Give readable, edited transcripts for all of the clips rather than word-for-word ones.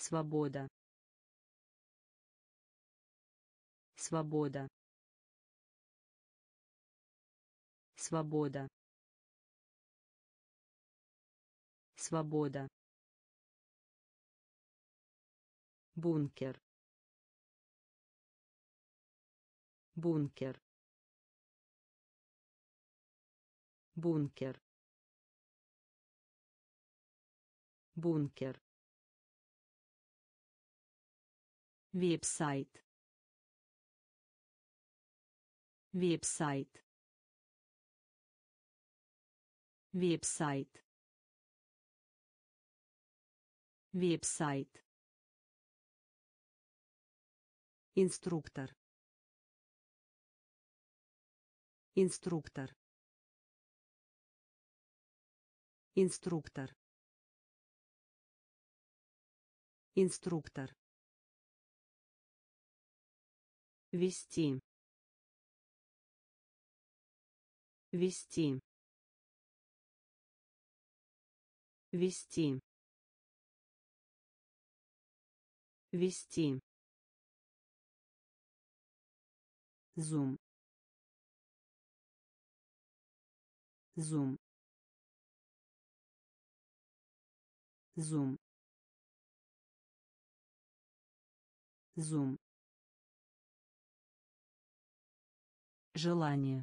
свобода, свобода, свобода, свобода, бункер, бункер, бункер, бункер, веб-сайт, веб-сайт, веб-сайт, веб-сайт, инструктор, инструктор, инструктор, инструктор, вести, вести, вести, вести, зум, зум, зум, зум, желание,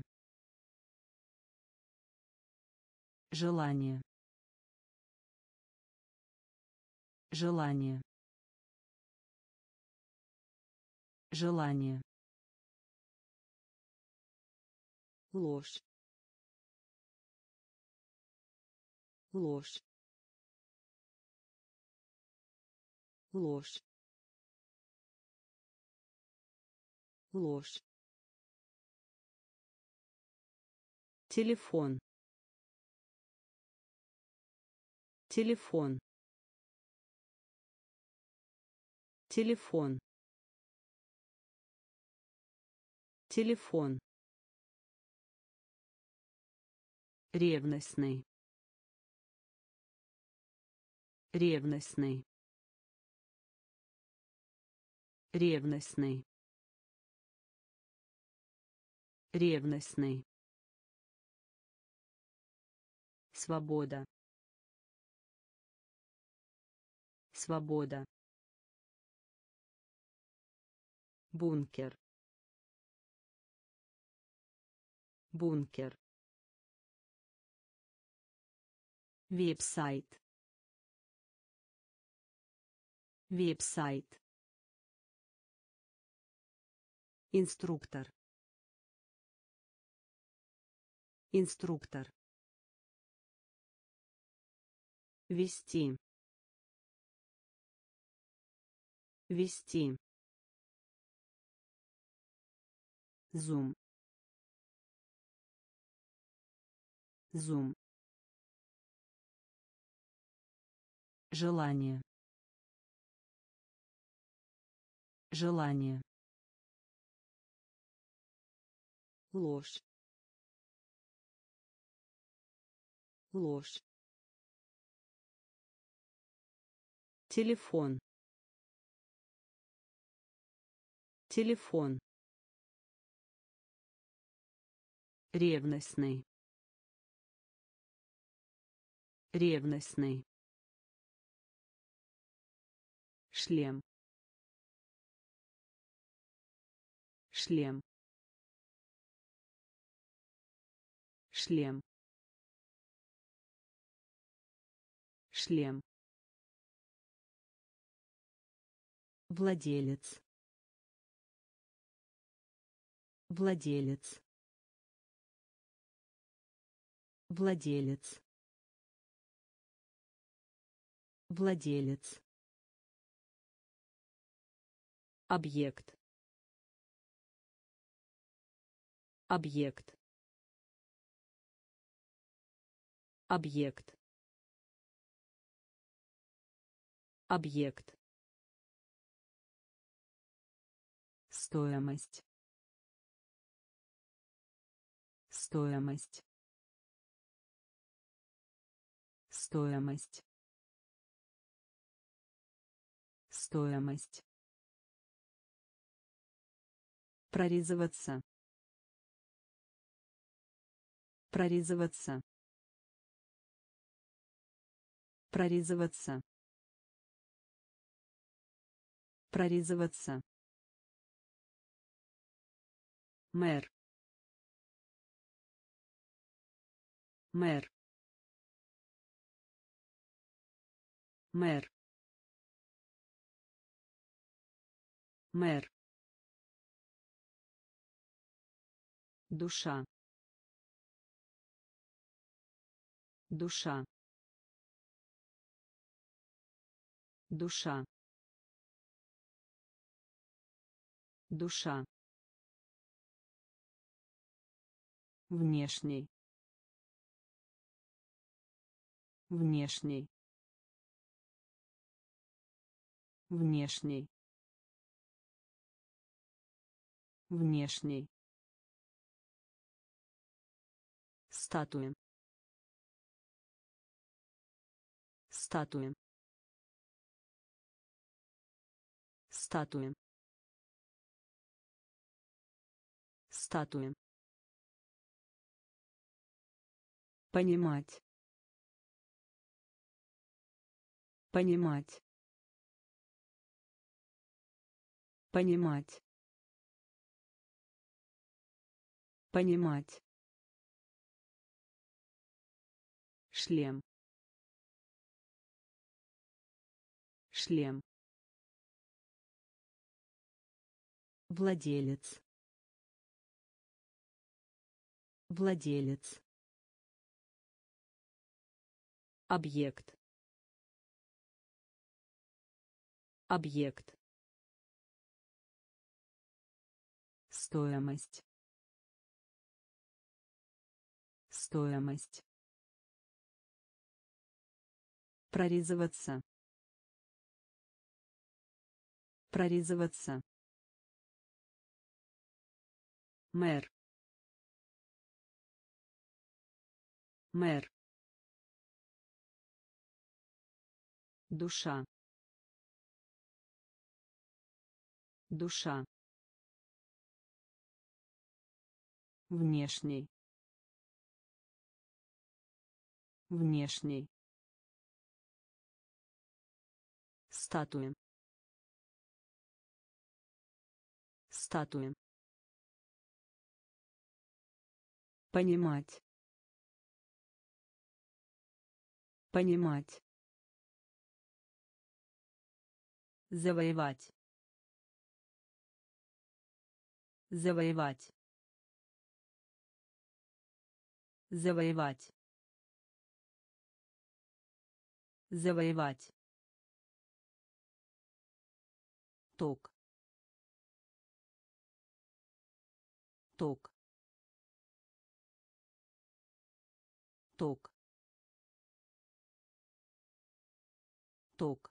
желание, желание, желание, ложь, ложь, ложь, ложь, телефон, телефон, телефон, телефон, ревностный, ревностный, ревностный, ревностный, свобода, свобода, бункер, бункер, веб-сайт, веб-сайт, инструктор, инструктор, вести, вести, зум, зум, желание, желание, ложь, ложь, телефон, телефон, ревностный, ревностный, шлем, шлем, шлем, шлем, владелец, владелец, владелец, владелец, объект, объект, объект, объект, стоимость, стоимость, стоимость, Стоимость. Прорезываться. Прорезываться. Прорезываться. Прорезываться. Мэр. Мэр. Мэр. Мэр. Душа. Душа. Душа. Душа. Внешний. Внешний. Внешний. Внешний. Статуя. Статуя. Статуя. Статуя. Понимать. Понимать. Понимать. Понимать. Шлем. Шлем. Владелец. Владелец. Объект. Объект. Стоимость. Стоимость. Прорезываться. Прорезываться. Мэр. Мэр. Душа. Душа. Внешний. Внешний. Статуя. Статуя. Понимать. Понимать. Завоевать. Завоевать. Завоевать. Завоевать. Ток. Ток. Ток. Ток.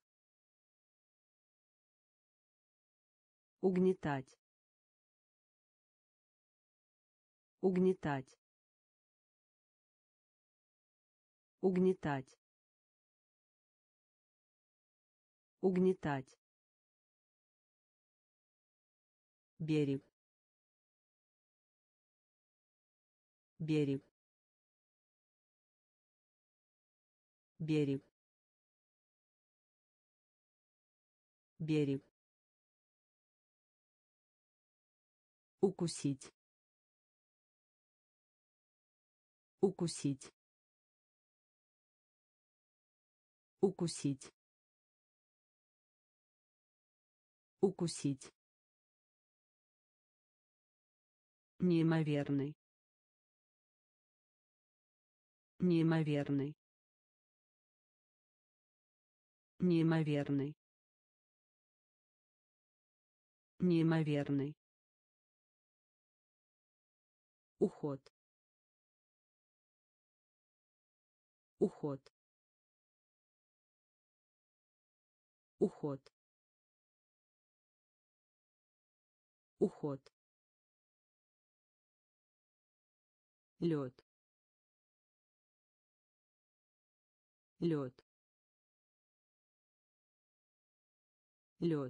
Угнетать. Угнетать. Угнетать. Угнетать. Берег. Берег. Берег. Берег. Укусить. Укусить. Укусить. Укусить. Неимоверный. Неимоверный. Неимоверный. Неимоверный. Уход. Уход. Уход. Уход. Лед. Лед. лед,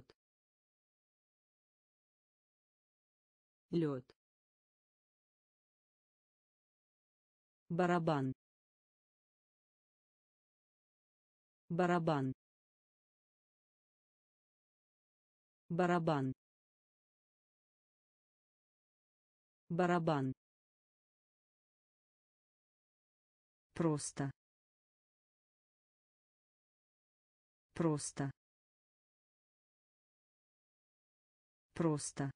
лед, барабан, барабан, барабан, барабан, просто, просто, просто,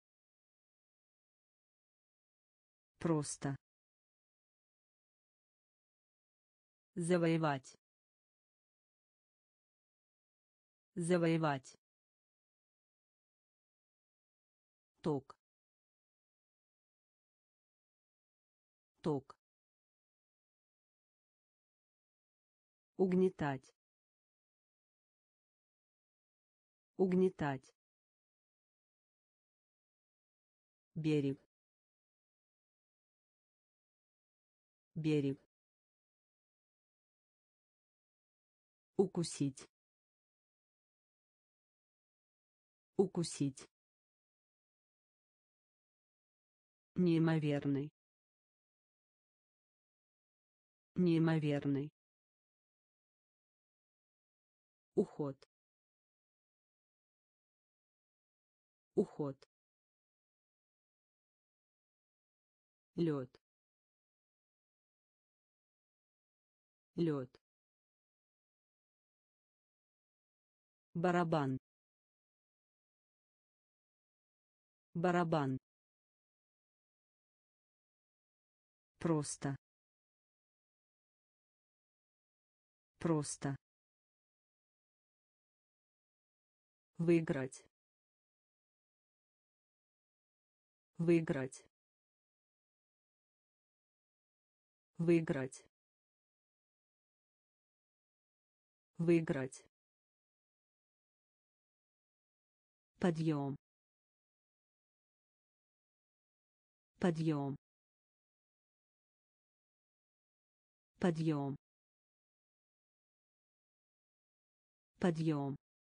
просто, завоевать, завоевать, ток, ток, угнетать, угнетать, берег, берег, укусить, укусить, неимоверный, неимоверный, уход, уход, лед, лед, барабан, барабан, просто, просто, выиграть, выиграть, выиграть, выиграть, подъем, подъем, подъем, подъем,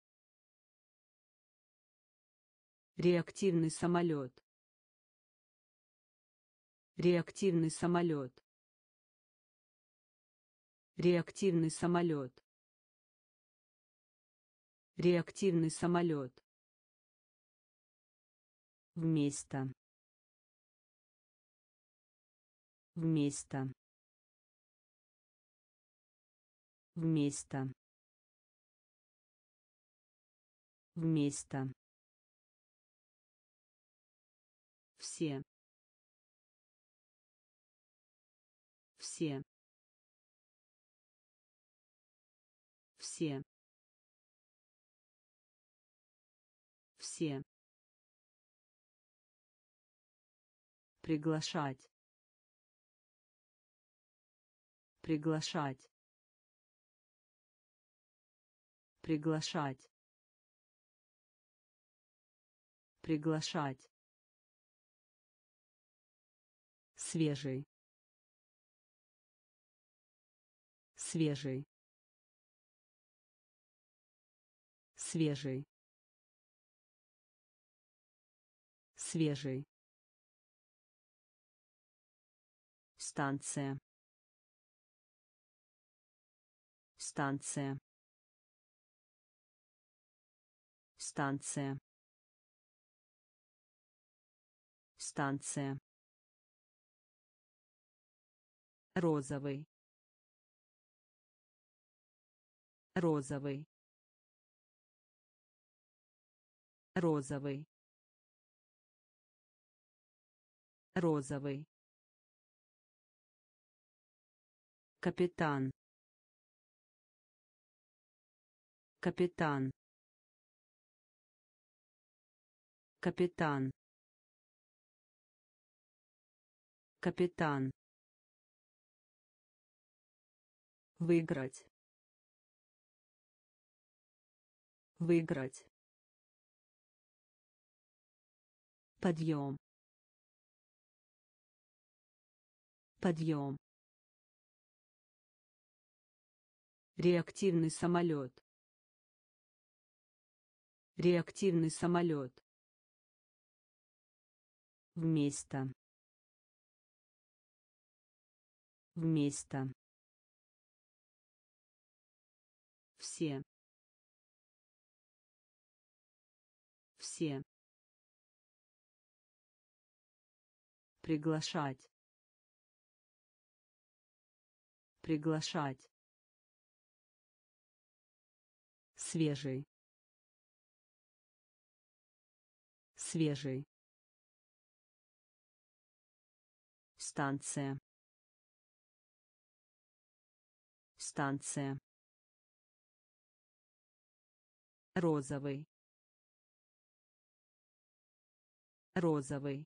реактивный самолет, реактивный самолет, реактивный самолет, реактивный самолет, вместо, вместо, вместо, вместо, все, все, все, все, приглашать, приглашать, приглашать, приглашать, свежий, свежий, свежий, свежий, станция, станция, станция, станция, розовый, розовый, розовый, розовый, капитан, капитан, капитан, капитан, выиграть, выиграть, подъем, подъем, реактивный самолет, Реактивный самолет. Вместо. Вместо. Все. Все. Приглашать. Приглашать. Свежий. Свежий. Станция. Станция. Розовый. Розовый.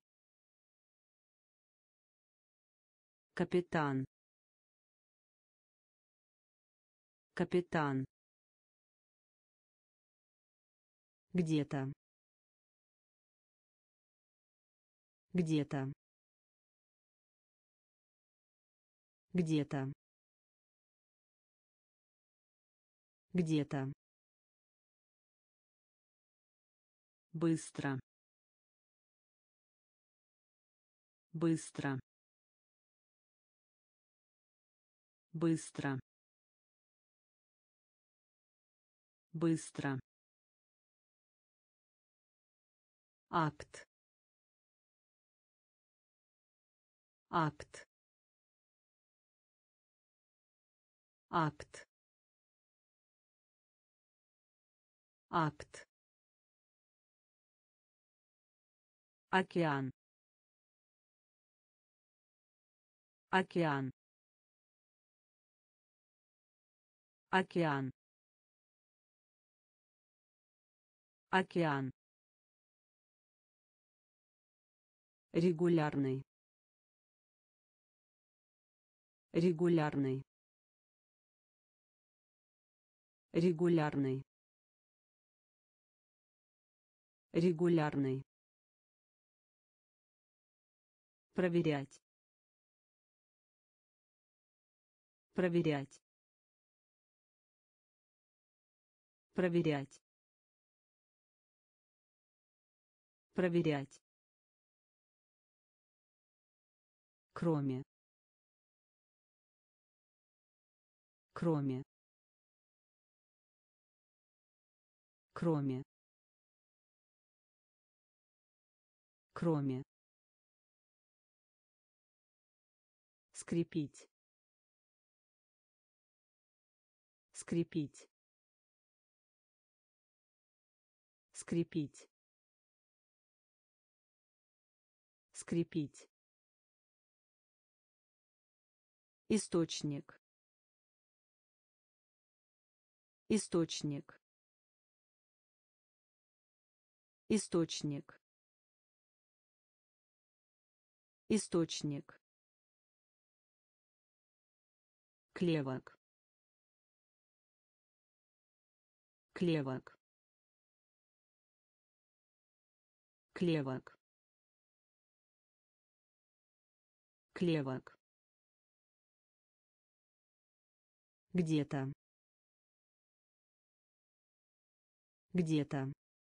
Капитан. Капитан. Где-то. Где-то. Где-то. Где-то. Быстро. Быстро. Быстро. Быстро. Акт. Акт. Акт. Акт. Океан. Океан. Океан. Океан. Регулярный. Регулярный. Регулярный. Регулярный. Проверять. Проверять. Проверять. Проверять. Кроме. Кроме. Кроме. Кроме. Скрепить. Скрепить. Скрепить. Скрепить. Источник. Источник. Источник. Источник. Клевок. Клевок. Клевок. Клевок. Где-то. Где-то.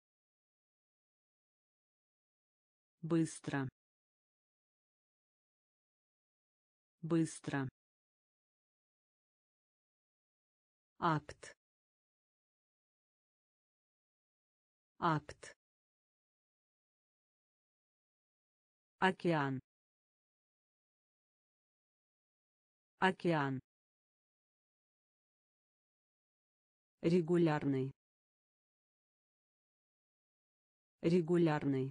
Быстро. Быстро. Акт. Акт. Океан. Океан. Регулярный. Регулярный.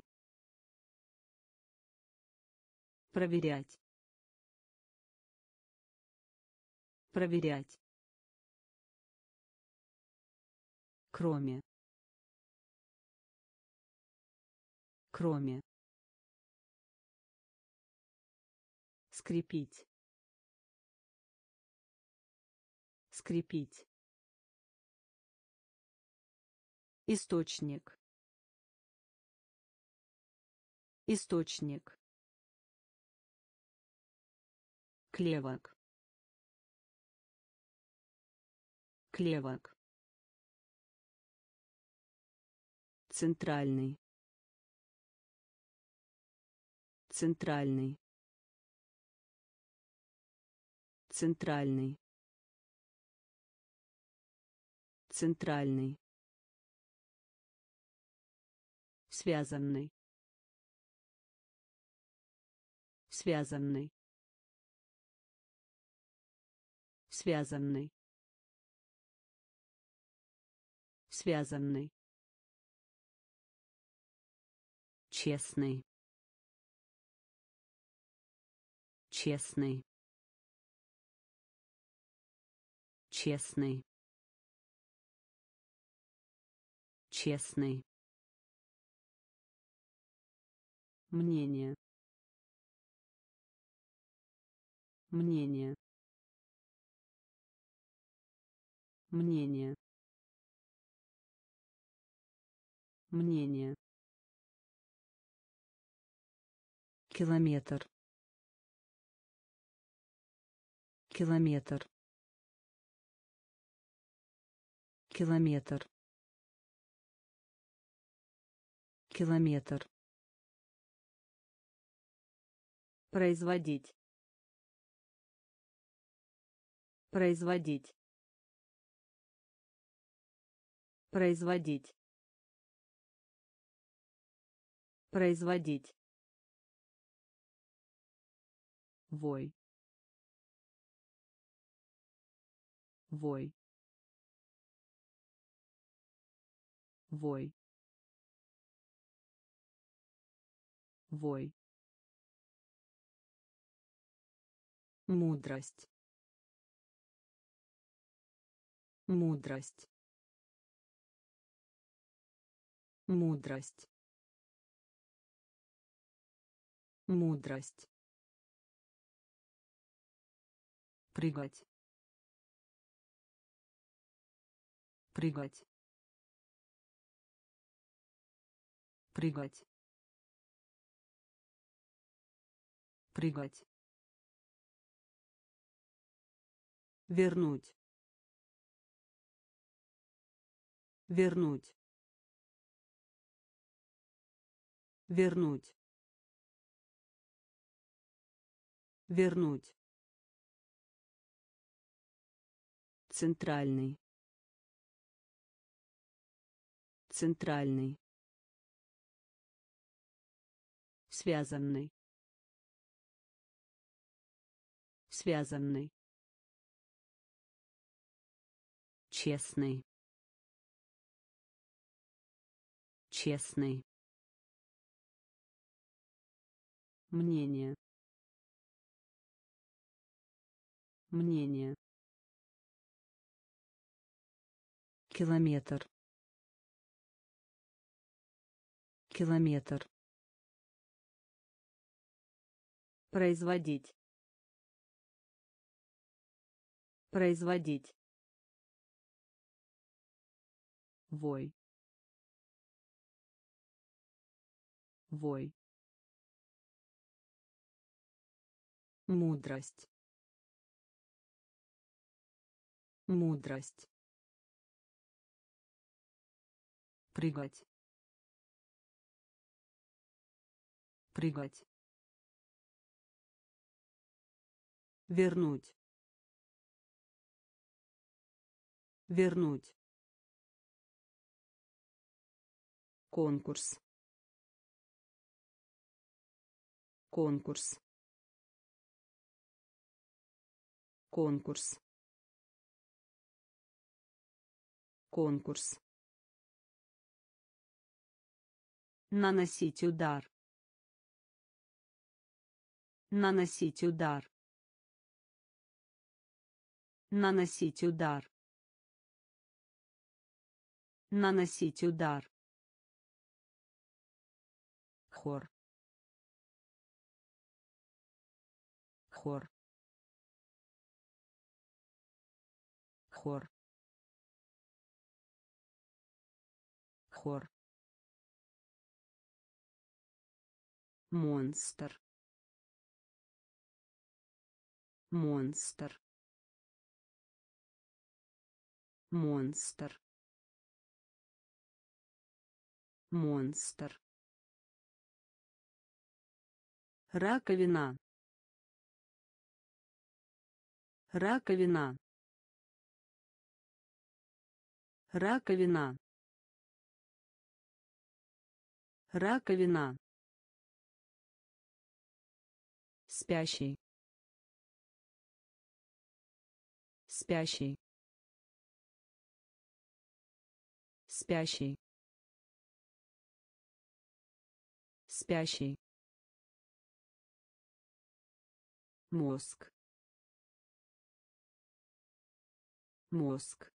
Проверять. Проверять. Кроме. Кроме. Скрепить. Скрепить. Источник. Источник. Клевок. Клевок. Центральный. Центральный. Центральный. Центральный. Связанный. Связанный. Связанный. Связанный. Честный. Честный. Честный. Честный. Мнение. Мнение. Мнение. Мнение. Километр. Километр. Километр. Километр. Производить. Производить. Производить. Производить. Вой. Вой. Вой. Вой. Мудрость. Мудрость. Мудрость. Мудрость. Прыгать. Прыгать. Прыгать. Прыгать. Вернуть. Вернуть. Вернуть. Вернуть. Центральный. Центральный. Связанный. Связанный. Честный. Честный. Мнение. Мнение. Километр. Километр. Производить. Производить. Вой. Вой. Мудрость. Мудрость. Прыгать. Прыгать. Вернуть. Вернуть. Конкурс. Конкурс. Конкурс. Конкурс. Наносить удар. Наносить удар. Наносить удар. Наносить удар. Хор. Хор. Хор. Хор. Монстр. Монстр. Монстр. монстр, раковина, раковина, раковина, раковина, спящий, спящий, спящий, спящий, мозг, мозг,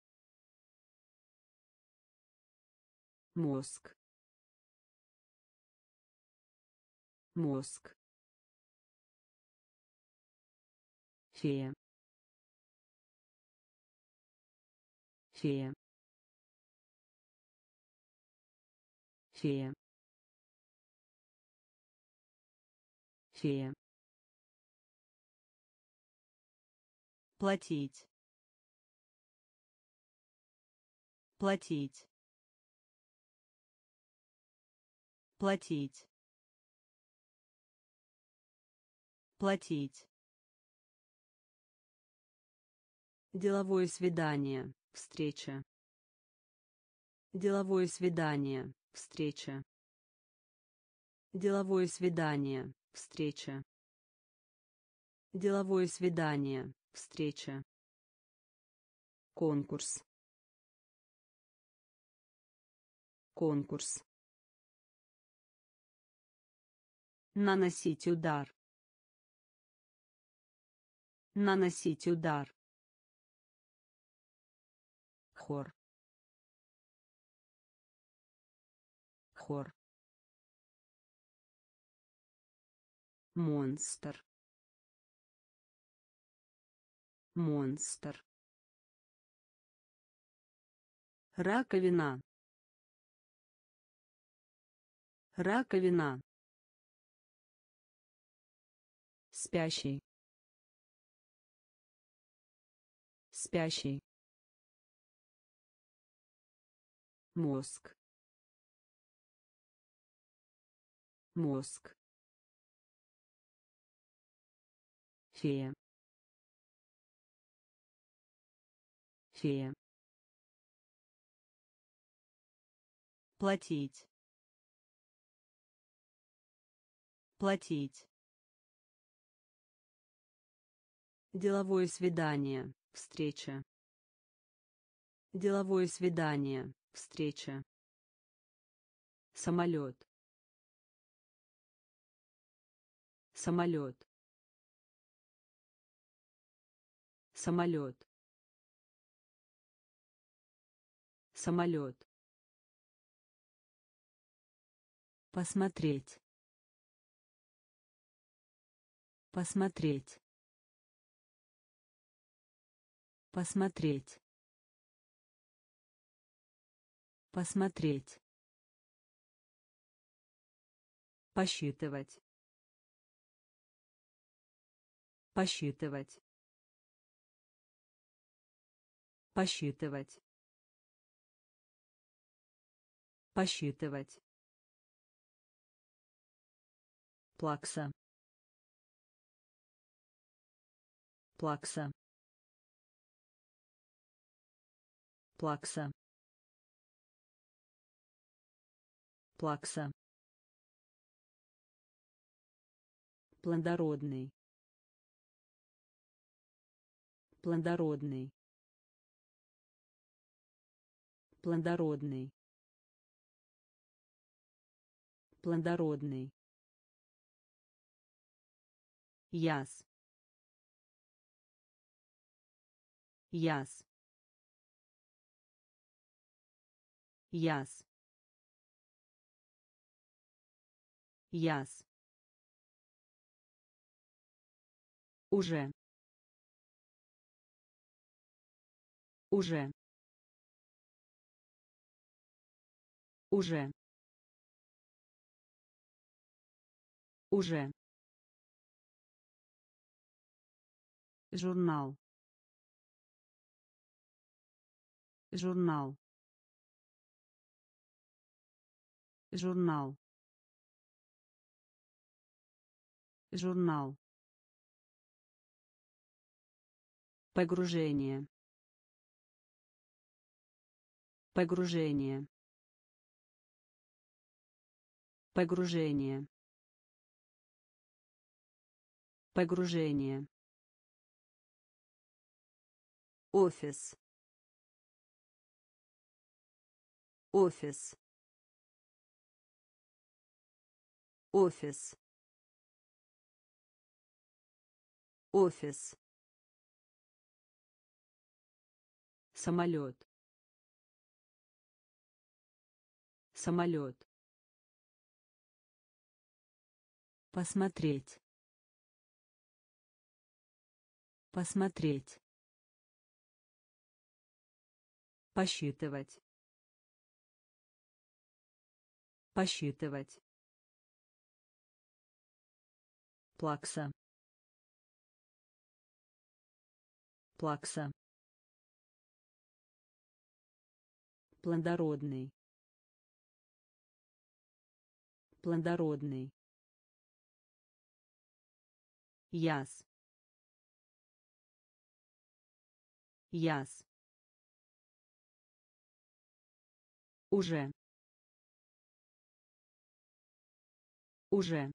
мозг, мозг, фея, фея, фея, фея, платить, платить, платить, платить, деловое свидание, встреча, деловое свидание, встреча, деловое свидание, встреча, деловое свидание, встреча, конкурс, конкурс, наносить удар, наносить удар, хор, хор, монстр, монстр, раковина, раковина, спящий, спящий, мозг, мозг, фея, фея, платить, платить, деловое свидание, встреча, деловое свидание, встреча, самолет, самолет, самолет, самолет, посмотреть, посмотреть, посмотреть, посмотреть, посчитывать, посчитывать, посчитывать, посчитывать, плакса, плакса, плакса, плакса, плодородный, плодородный, плодородный, плодородный, яс, яс, яс, яс, уже, уже, уже, уже, журнал, журнал, журнал, журнал, погружение, погружение, погружение, погружение, офис, офис, офис, офис, самолет, самолет, посмотреть, посмотреть, посчитывать, посчитывать, плакса, плакса, плодородный, плодородный, яс, яс, уже, уже,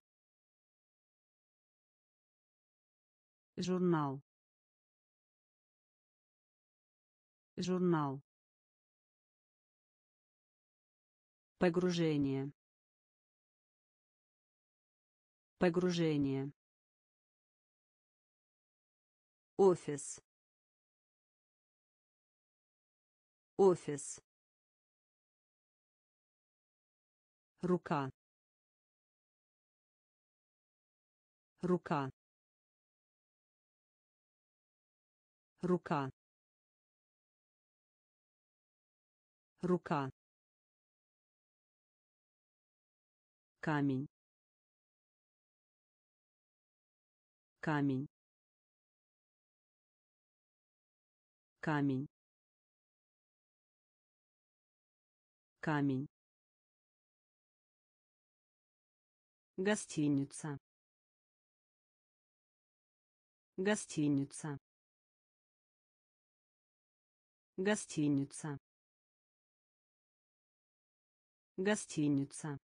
журнал, журнал, погружение, погружение, офис, офис, рука, рука, рука, рука, камень, камень, камень, камень, гостиница, гостиница, гостиница, гостиница,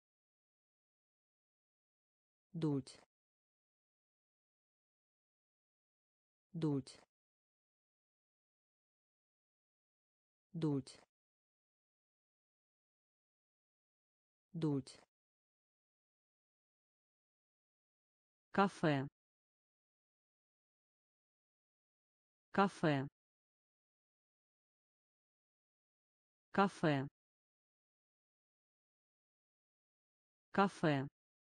дуть, дуть, дуть, дуть, кафе, кафе, кафе, кафе,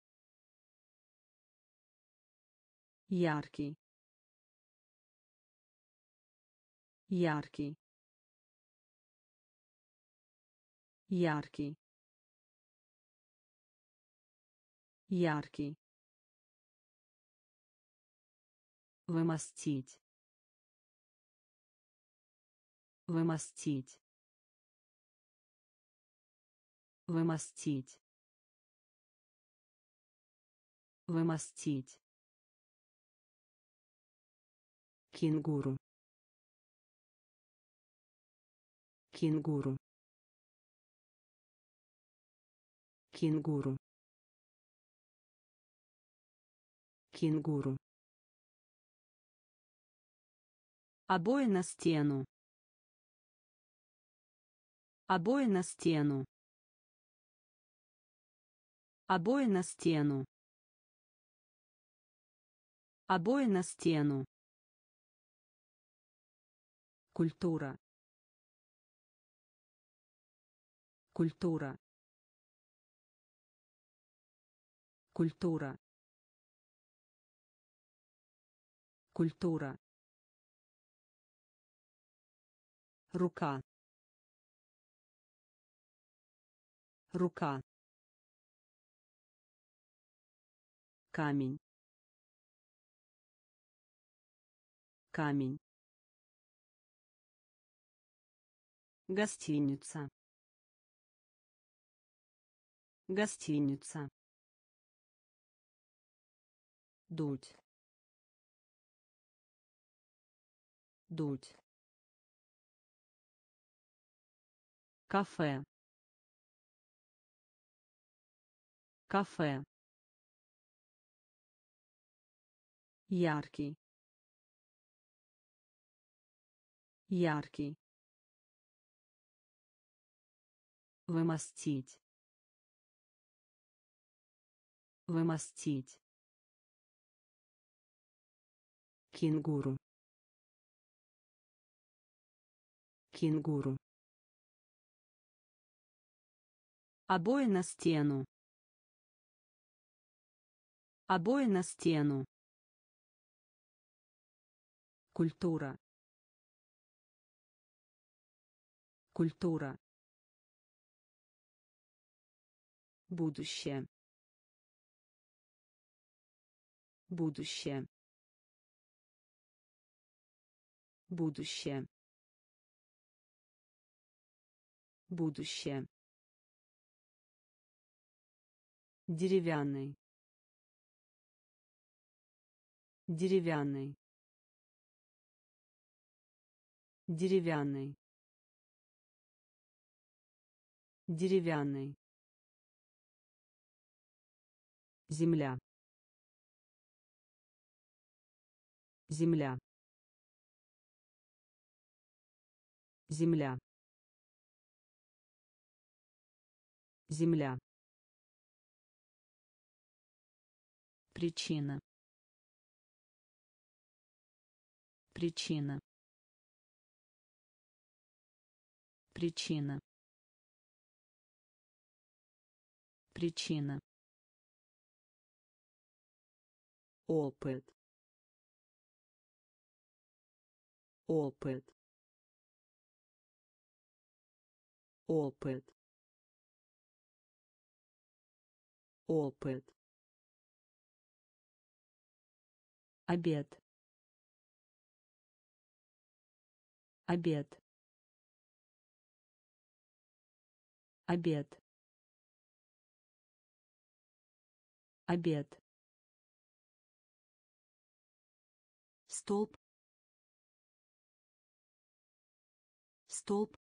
яркий, яркий, яркий, яркий, вымостить, вымостить, вымостить, вымостить, кенгуру, кенгуру, кенгуру, кенгуру, обои на стену, обои на стену, обои на стену, обои на стену, культура, культура, культура, культура, рука, рука, камень, камень, гостиница, Гостиница. Дуть. Дуть. Кафе. Кафе. Яркий. Яркий. Вымостить. Вымостить. Кенгуру. Кенгуру. Обои на стену. Обои на стену. Культура. Культура. Будущее. Будущее. Будущее. Будущее. Деревянный. Деревянный. Деревянный. Деревянный. Земля. Земля. Земля. Земля. Причина. Причина. Причина. Причина. Опыт. Опыт. Опыт. Опыт. Обед. Обед. Обед. Обед. Столб. Столб.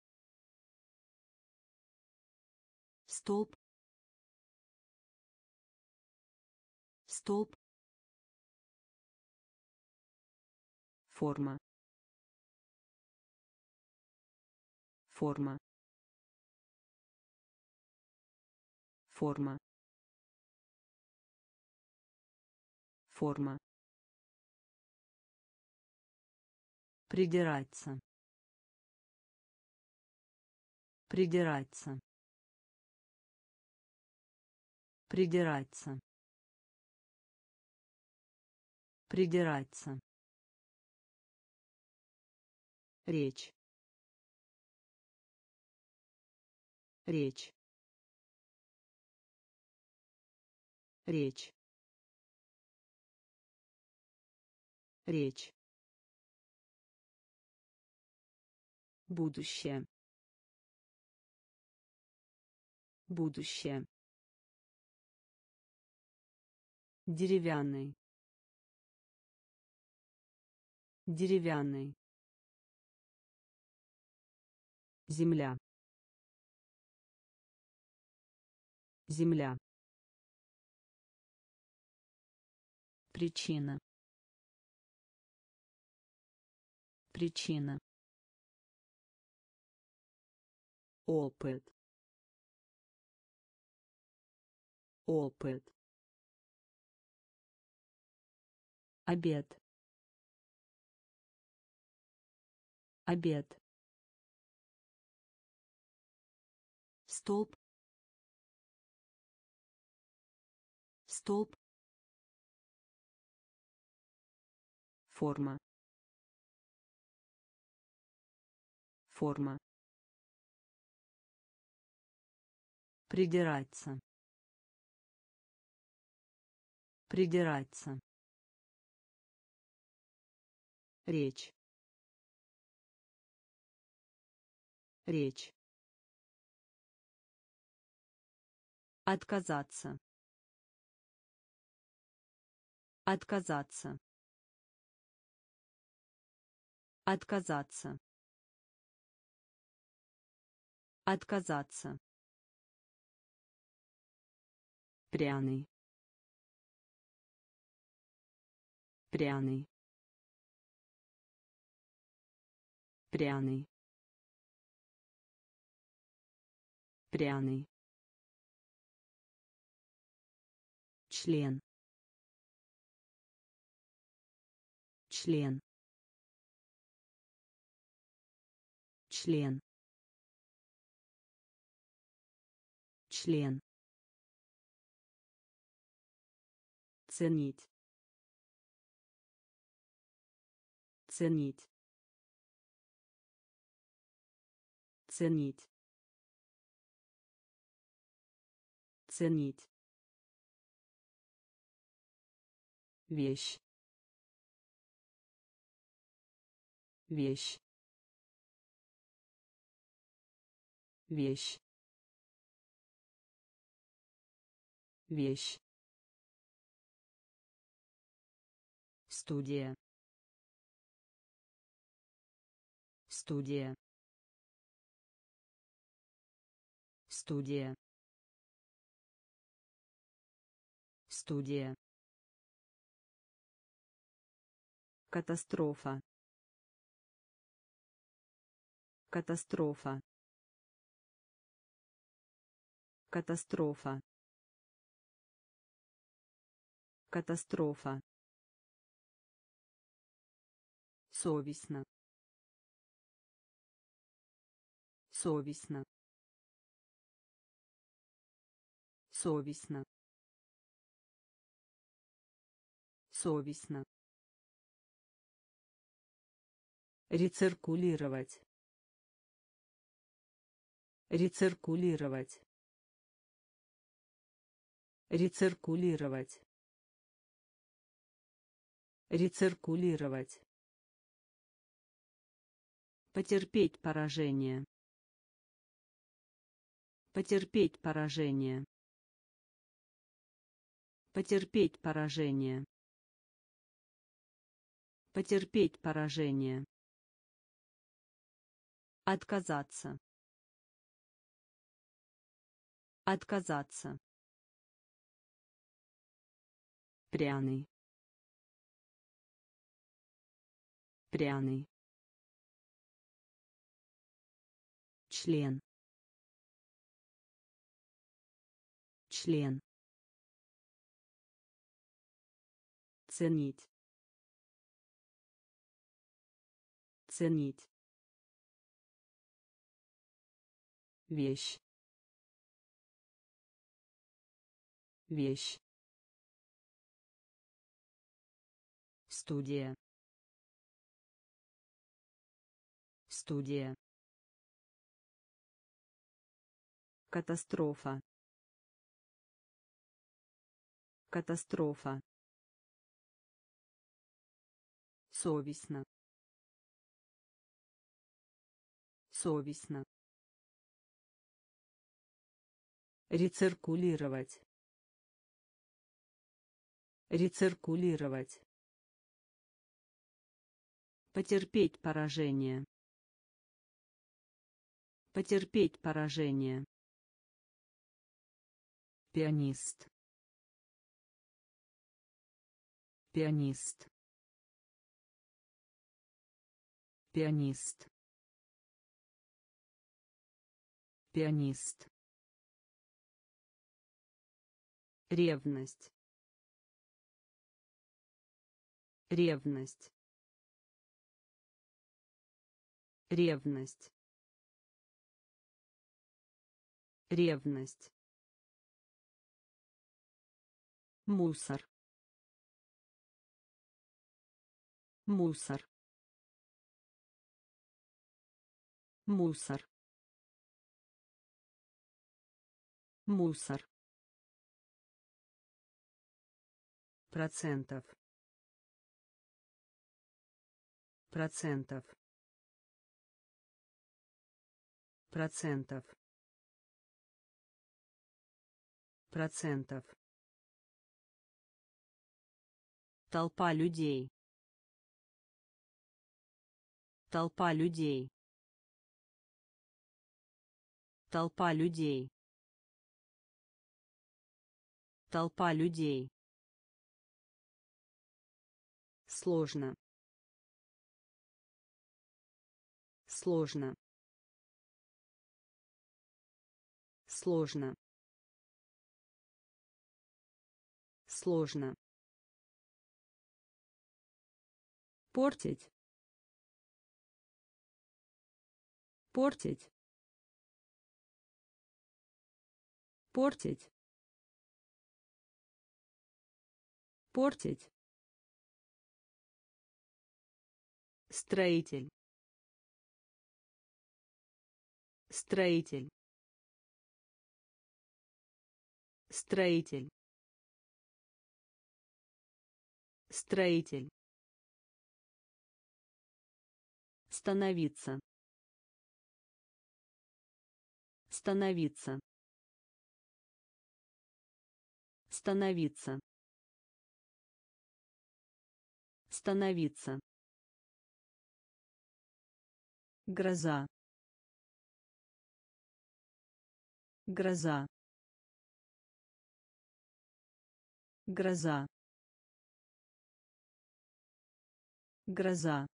Столб. Столб. Форма. Форма. Форма. Форма. Придираться. Придираться. Придираться. Придираться. Речь. Речь. Речь. Речь. Будущее. Будущее. Деревянный. Деревянный. Земля. Земля. Причина. Причина. Опыт. Опыт. Обед. Обед. Столб. Столб. Форма. Форма. Придираться. Придираться. Речь. Речь. Отказаться. Отказаться. Отказаться. Отказаться. Пряный. Пряный. Пряный. Пряный. Член. Член. Член. Член. Ценить. Ценить. Ценить. Ценить. Вещь. Вещь. Вещь. Вещь. Студия. Студия. Студия. Студия. Катастрофа. Катастрофа. Катастрофа. Катастрофа. Совестно. Совестно. Совестно. Совестно. Рециркулировать. Рециркулировать. Рециркулировать. Рециркулировать. Потерпеть поражение. Потерпеть поражение. Потерпеть поражение. Потерпеть поражение. Отказаться. Отказаться. Пряный. Пряный. Член. Член. Ценить. Ценить. Вещь. Вещь. Студия. Студия. Катастрофа. Катастрофа. Совестно. Совестно. Рециркулировать. Рециркулировать. Потерпеть поражение. Потерпеть поражение. Пианист. Пианист. Пианист. Пианист. Ревность. Ревность. Ревность. Ревность. Мусор. Мусор. Мусор. Мусор. Процентов. Процентов. Процентов. процентов, толпа людей, толпа людей, толпа людей, толпа людей, сложно, сложно, сложно, сложно, портить, портить, портить, портить, строитель, строитель, строитель, строитель, становиться, становиться, становиться, становиться, гроза, гроза, гроза, гроза,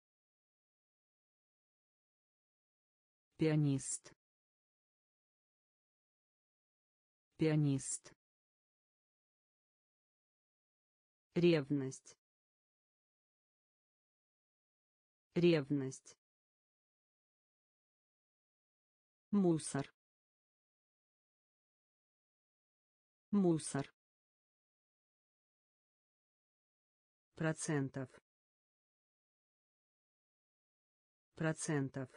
пианист, пианист, ревность, ревность, мусор, мусор, процентов, процентов,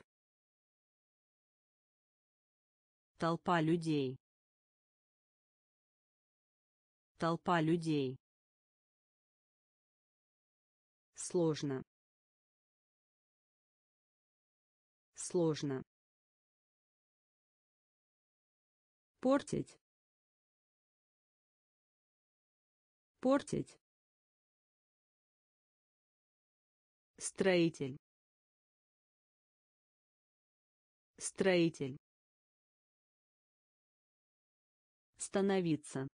толпа людей, толпа людей, сложно, сложно, портить, портить, строитель, строитель, становиться,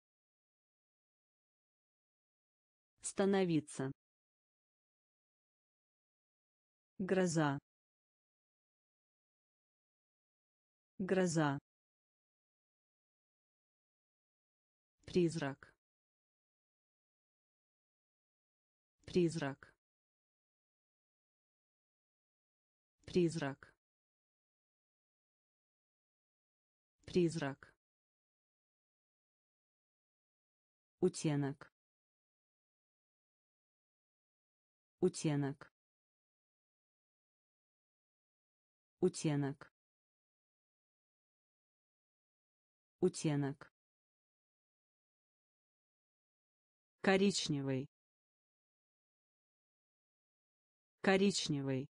становиться, гроза, гроза, призрак, призрак, призрак, призрак, утенок, утенок, утенок, утенок, коричневый, коричневый,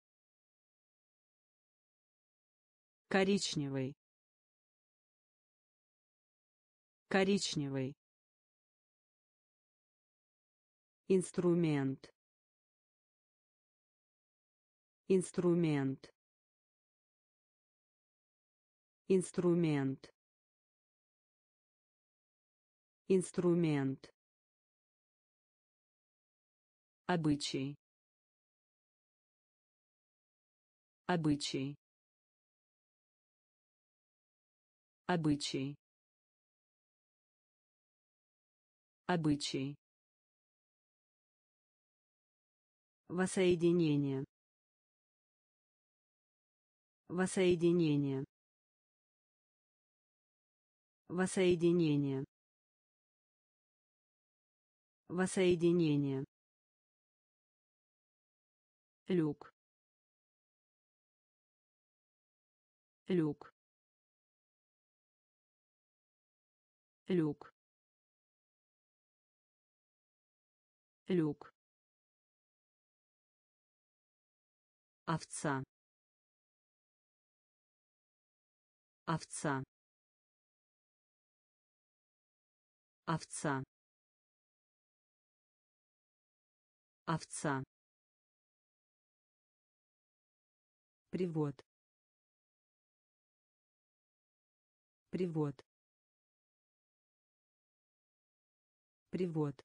коричневый, коричневый, инструмент, инструмент, инструмент, инструмент, обычай, обычай, обычай, обычай, воссоединение, воссоединение, воссоединение, воссоединение, люк, люк, люк, люк, овца, овца, овца, овца, привод, привод, привод,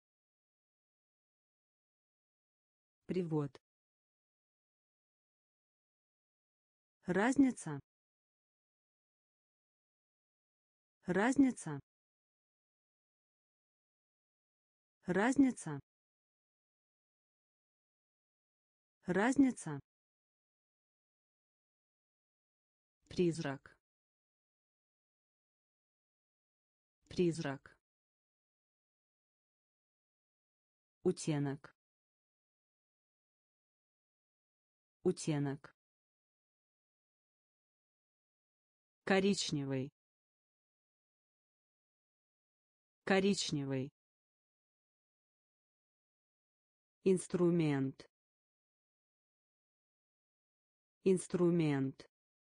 привод, разница, разница, разница, разница, призрак, призрак, утенок, утенок, коричневый, коричневый, инструмент, инструмент,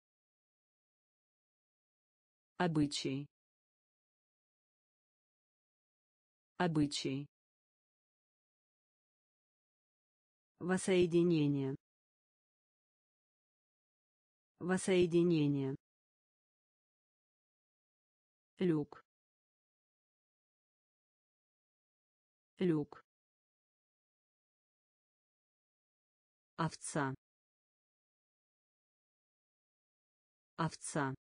обычай, обычай, воссоединение, воссоединение, люк, люк, овца, овца,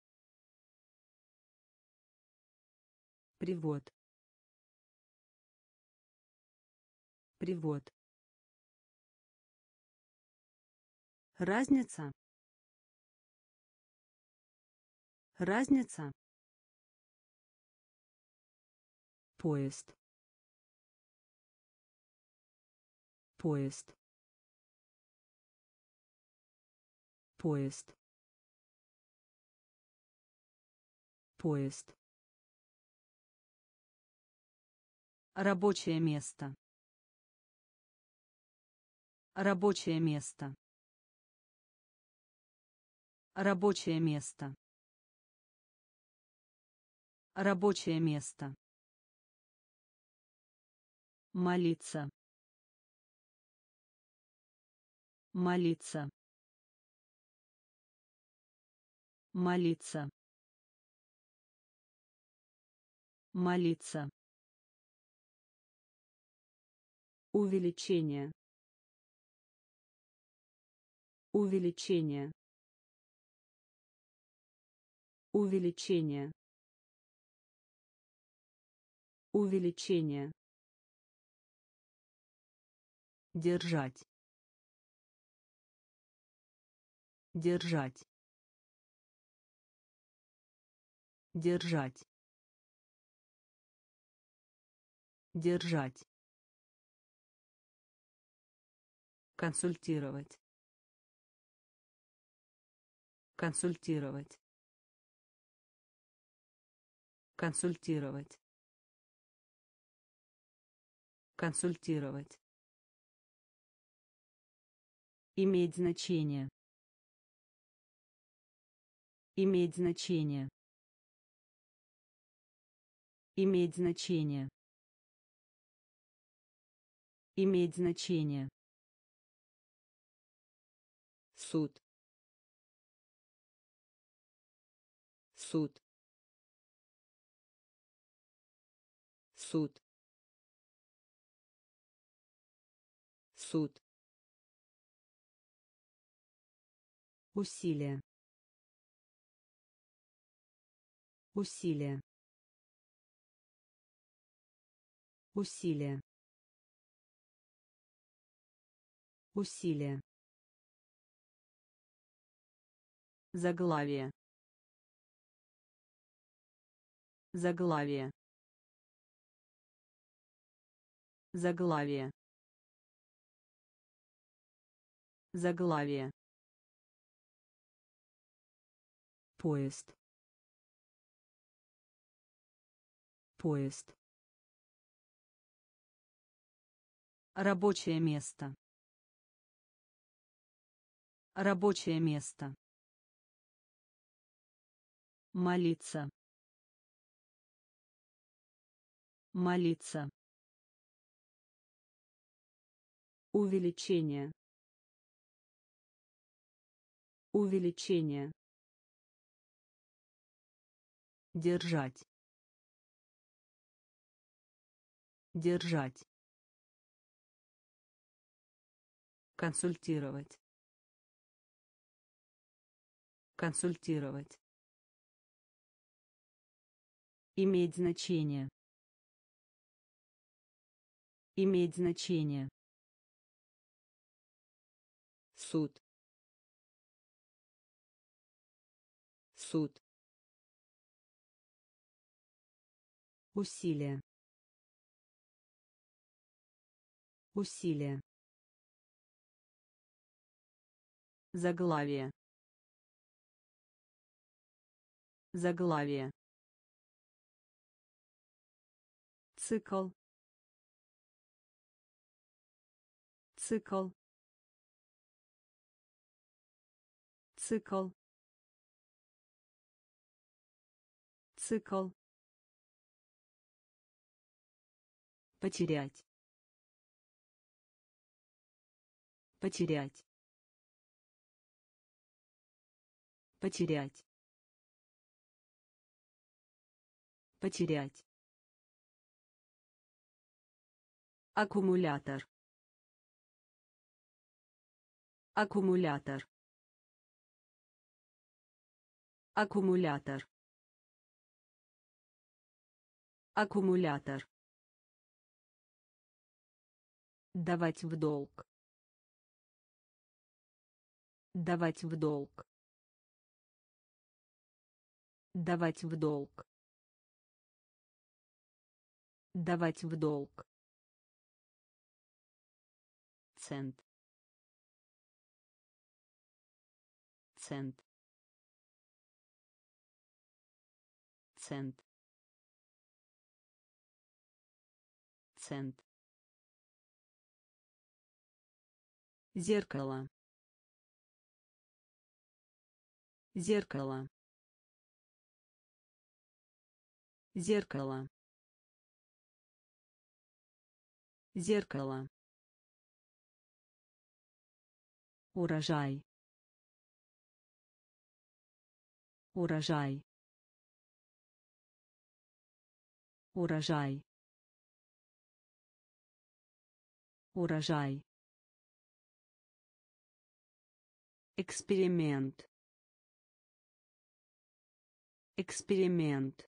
привод, привод, разница, разница, поезд, поезд, поезд, поезд, рабочее место, рабочее место, рабочее место, рабочее место, молиться, молиться, молиться, молиться, увеличение, увеличение, увеличение, увеличение, держать, держать, держать, держать, консультировать, консультировать, консультировать, консультировать, иметь значение, иметь значение, иметь значение, иметь значение, суд, суд, суд, суд, усилие, усилие, усилие, усилие, заглавие, заглавие, заглавие, заглавие, поезд, поезд, рабочее место, рабочее место, молиться, молиться, увеличение, увеличение, держать, держать, консультировать, консультировать, иметь значение, иметь значение, суд, суд, усилие, усилие, заглавие, заглавие, цикл, цикл, цикл, цикл, потерять, потерять, потерять, потерять, аккумулятор, аккумулятор, аккумулятор, аккумулятор, давать в долг, давать в долг, давать в долг, давать в долг, цент, цент, цент, цент, зеркало, зеркало, зеркало, зеркало, урожай, урожай, урожай, урожай, эксперимент, эксперимент,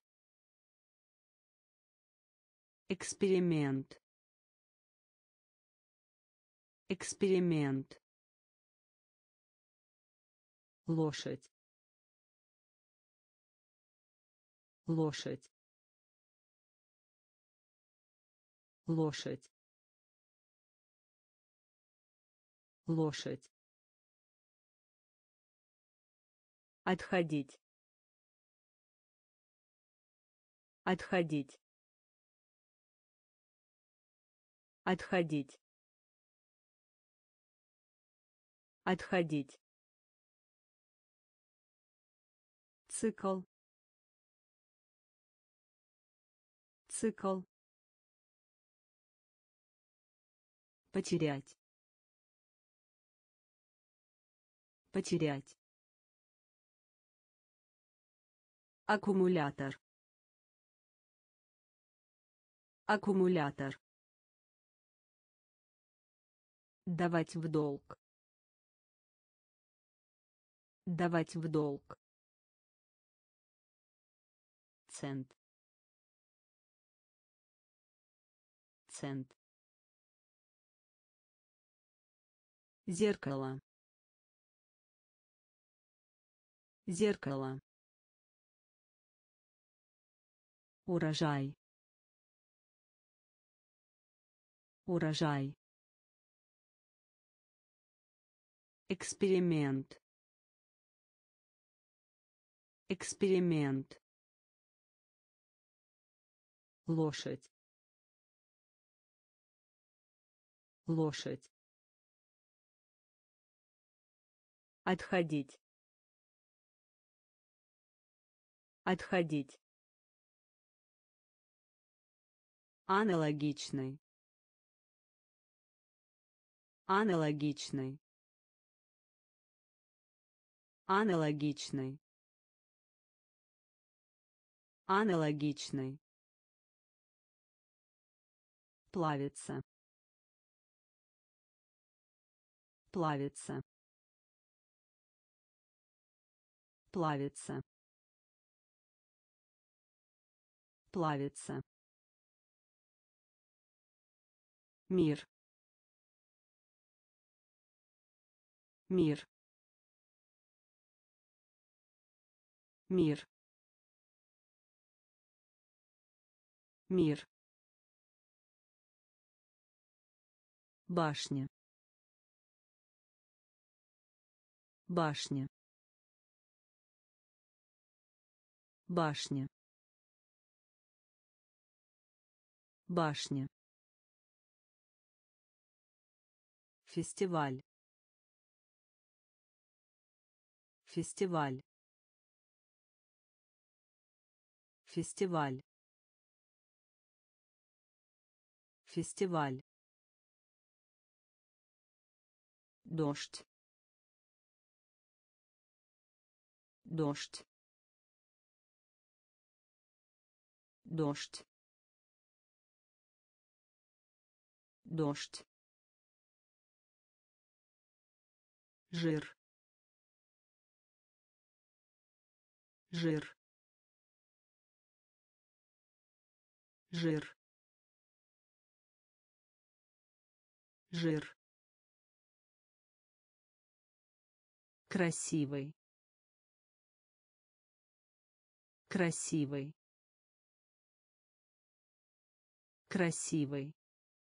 эксперимент, эксперимент, лошадь, лошадь, лошадь, лошадь, отходить, отходить, отходить, отходить, цикл, цикл, потерять, потерять, аккумулятор, аккумулятор, давать в долг, давать в долг, цент, цент, зеркало, зеркало, урожай, урожай, эксперимент, эксперимент, лошадь, лошадь, отходить, отходить, Аналогичный. Аналогичный. Аналогичный. Аналогичный. Плавится. Плавится. Плавится. Плавится. Мир. Мир. Мир. Мир. Башня. Башня. Башня. Башня. Фестиваль. Фестиваль. Фестиваль. Фестиваль. Дождь. Дождь. Дождь. Дождь. Жир. Жир. Жир. Жир. Красивый. Красивый. Красивый.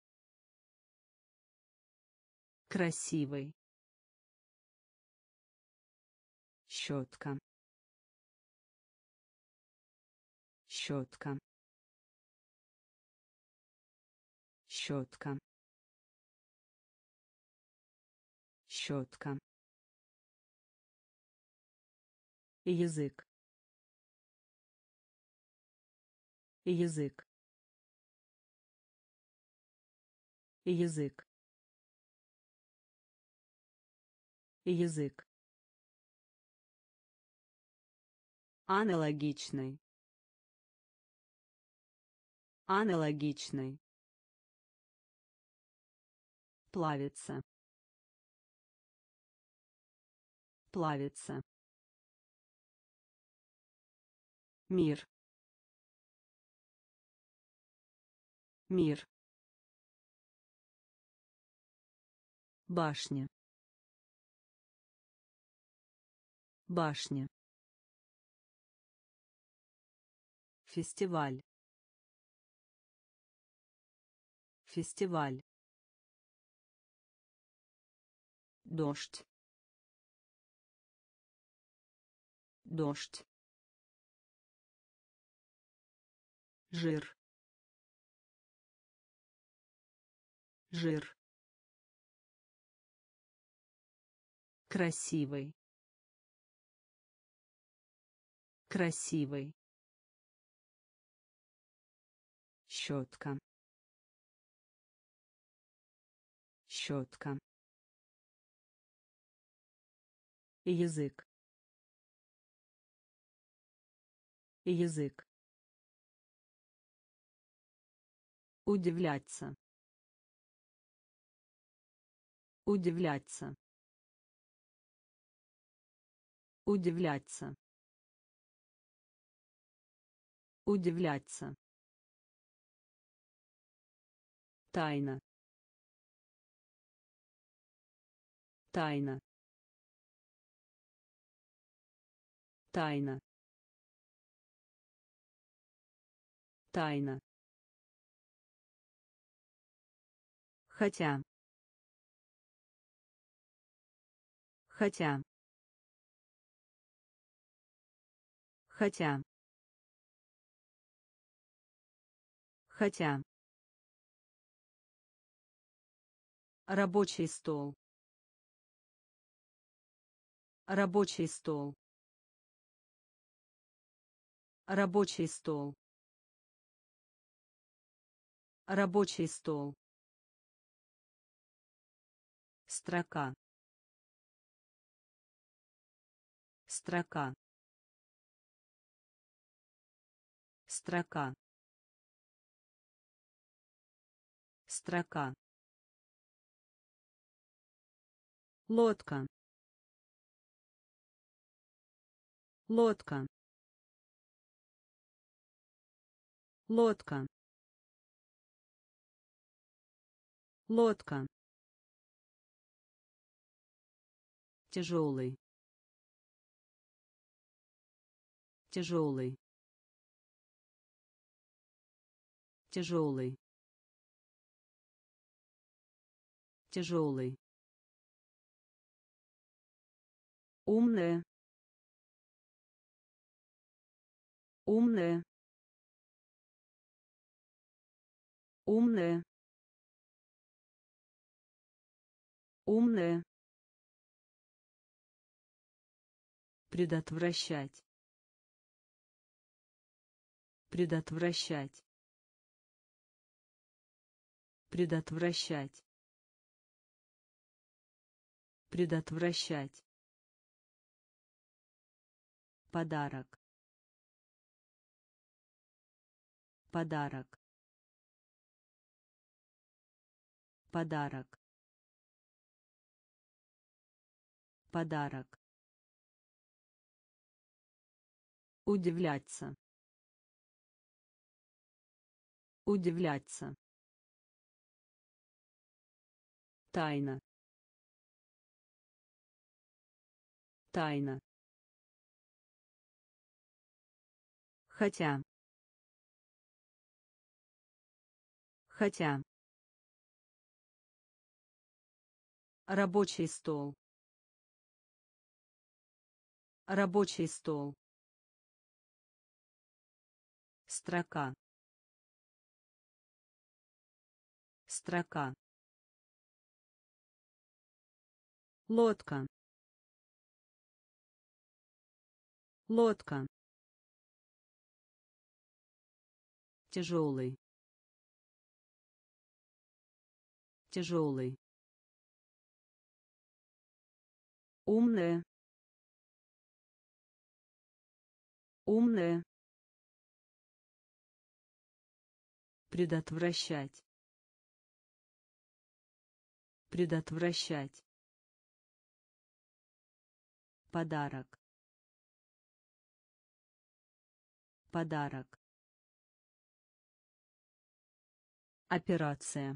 Красивый. Щетка. Щетка. Щетка. Щетка. Язык. Язык. Язык. Язык. Аналогичный. Аналогичный. Плавится. Плавится. Мир. Мир. Башня. Башня. Фестиваль. Фестиваль. Дождь. Дождь. Жир. Жир. Красивый. Красивый. Щетка. Щетка. Язык. Язык. Удивляться. Удивляться. Удивляться. Удивляться. Тайна. Тайна. Тайна. Тайна. Хотя. Хотя. Хотя. Хотя. Рабочий стол. Рабочий стол. Рабочий стол. Рабочий стол. Строка. Строка. Строка. Строка. Лодка. Лодка. Лодка. Лодка. Тяжелый. Тяжелый. Тяжелый. Тяжелый. Умная. Умная. Умная. Умная. Предотвращать. Предотвращать. Предотвращать. Предотвращать. Подарок. Подарок. Подарок. Подарок. Удивляться. Удивляться. Тайна. Тайна. Хотя. Хотя. Рабочий стол. Рабочий стол. Строка. Строка. Лодка. Лодка. Тяжелый. Тяжелый. Умная. Умная. Предотвращать. Предотвращать. Подарок. Подарок. Операция.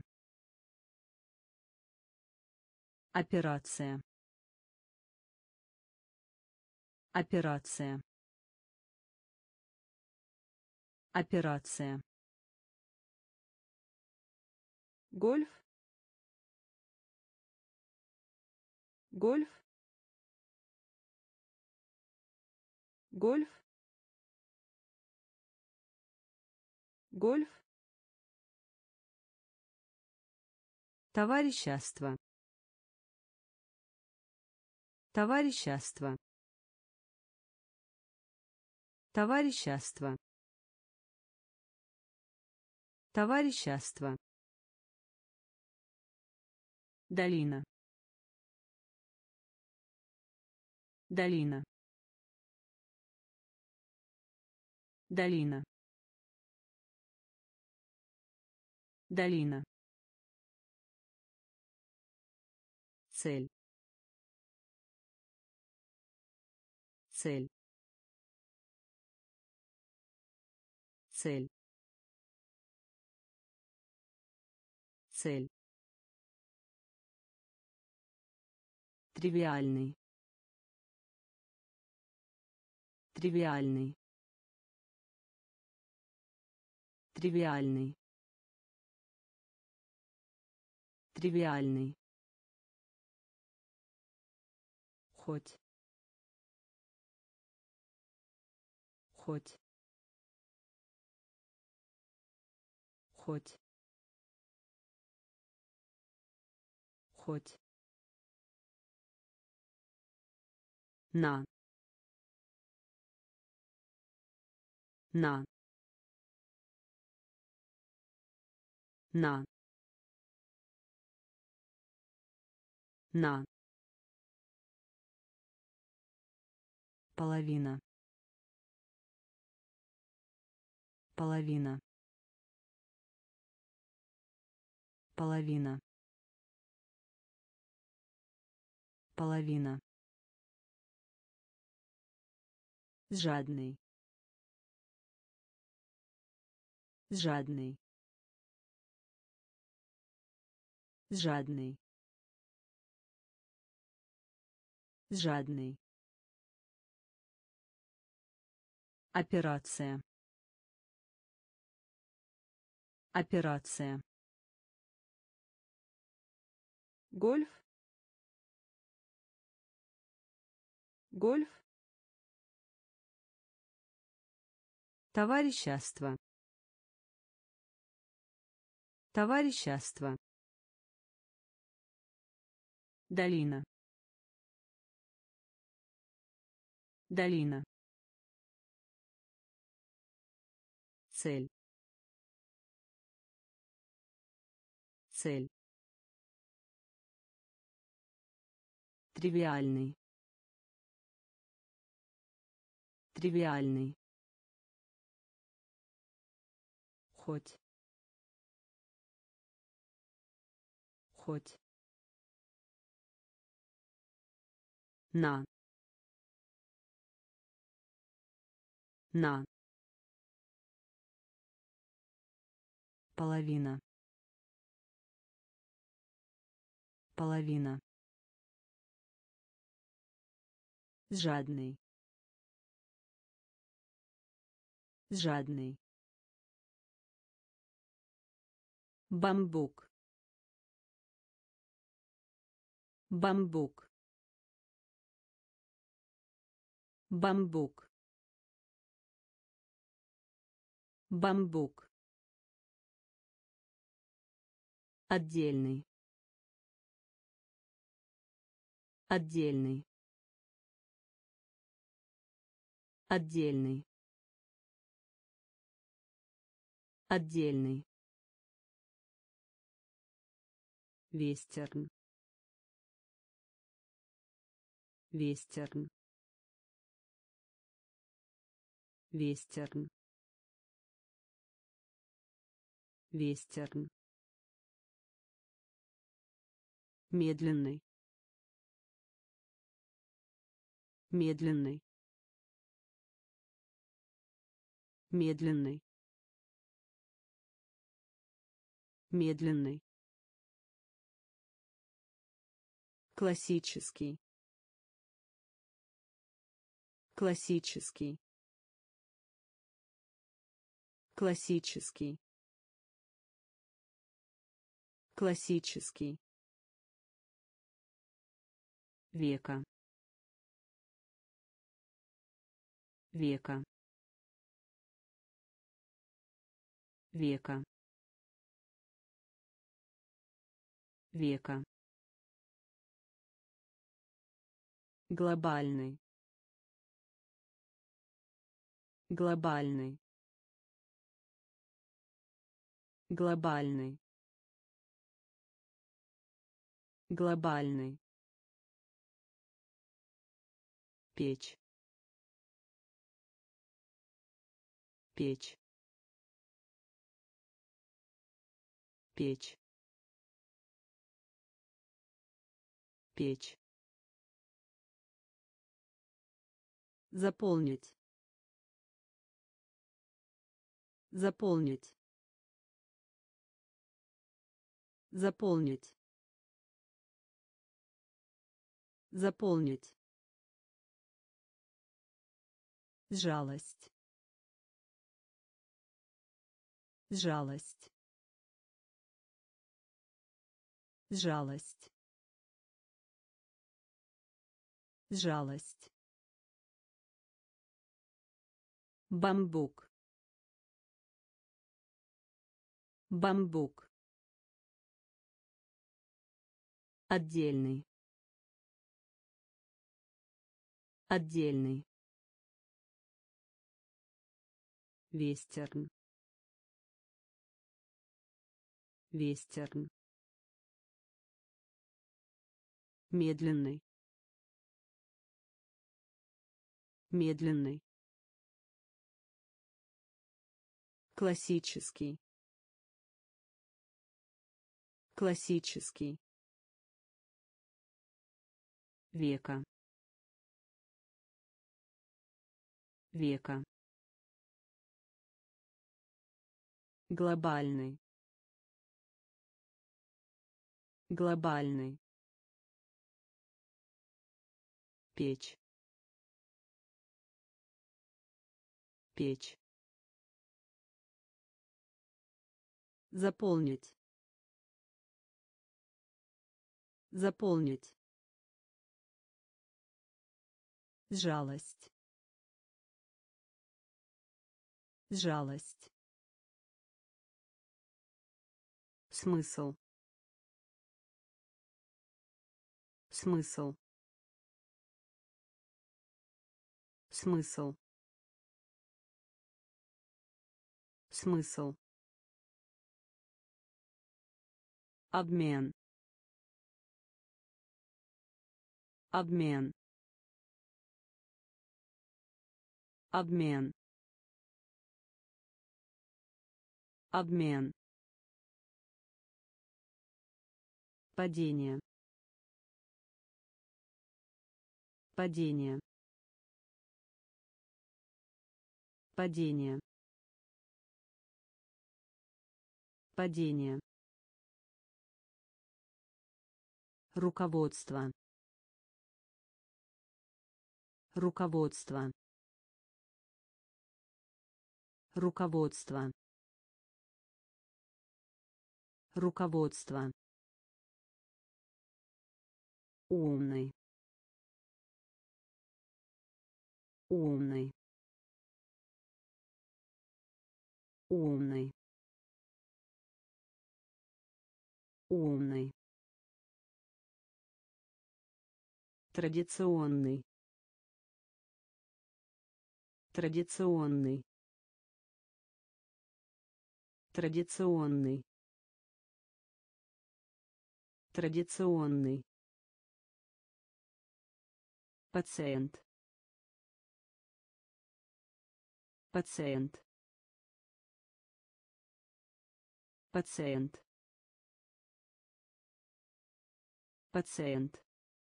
Операция. Операция. Операция. Гольф. Гольф. Гольф. Гольф. Товарищество. Товарищество. Товарищество. Товарищество. Долина. Долина. Долина. Долина. Цель. Цель. Цель. Цель. Тривиальный. Тривиальный. Тривиальный. Тривиальный. Хоть. Хоть. Хоть. Хоть. На. На. на, на, половина, половина, половина, половина, жадный, жадный, жадный, жадный, операция, операция, гольф, гольф, товарищество, товарищество, долина, долина, цель, цель, тривиальный, тривиальный, хоть, хоть, на, на, половина, половина, жадный, жадный, бамбук, бамбук, бамбук, бамбук, отдельный, отдельный, отдельный, отдельный, вестерн, вестерн, вестерн, вестерн, медленный, медленный, медленный, медленный, классический, классический, классический, классический, века, века, века, века, глобальный, глобальный, глобальный, глобальный, печь, печь, печь, печь, заполнить, заполнить, заполнить, заполнить, жалость, жалость, жалость, жалость, бамбук, бамбук, отдельный, отдельный, вестерн, вестерн, медленный, медленный, классический, классический, века, века, глобальный, глобальный, печь, печь, заполнить, заполнить, жалость, жалость, смысл, смысл, смысл, смысл, обмен, обмен, обмен, обмен, падение, падение, падение, падение, руководство, руководство, руководство, руководство, умный, умный, умный, умный, традиционный, традиционный, традиционный, традиционный, пациент, пациент, пациент, пациент,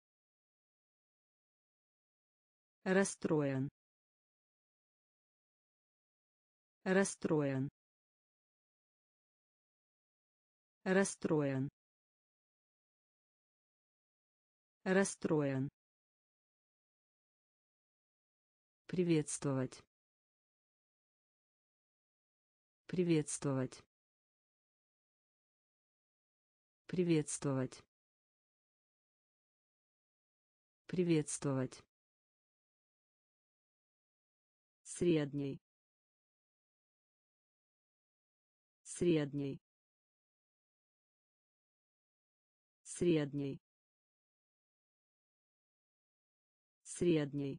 расстроен, расстроен, расстроен, расстроен, приветствовать, приветствовать, приветствовать, приветствовать, средний, средний, средний, средний,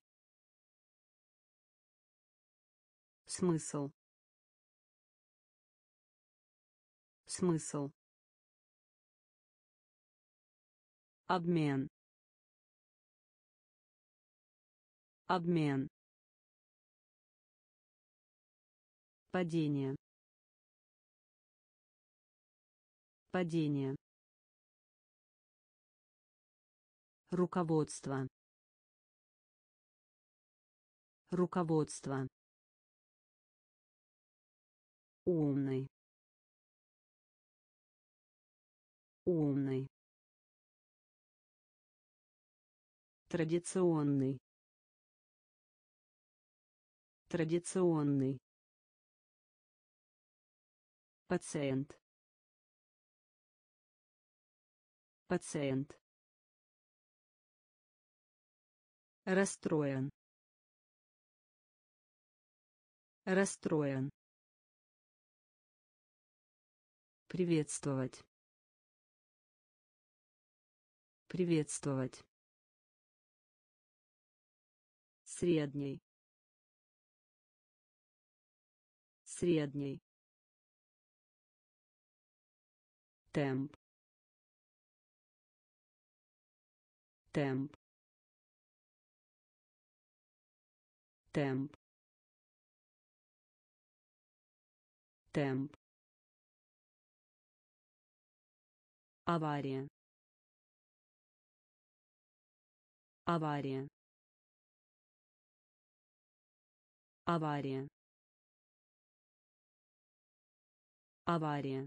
смысл, смысл, обмен, обмен, падение, падение, руководство, руководство, умный, умный, традиционный, традиционный, пациент, пациент, расстроен, расстроен, приветствовать, приветствовать, средний, средний, темп, темп, темп, темп, авария, авария, авария, авария,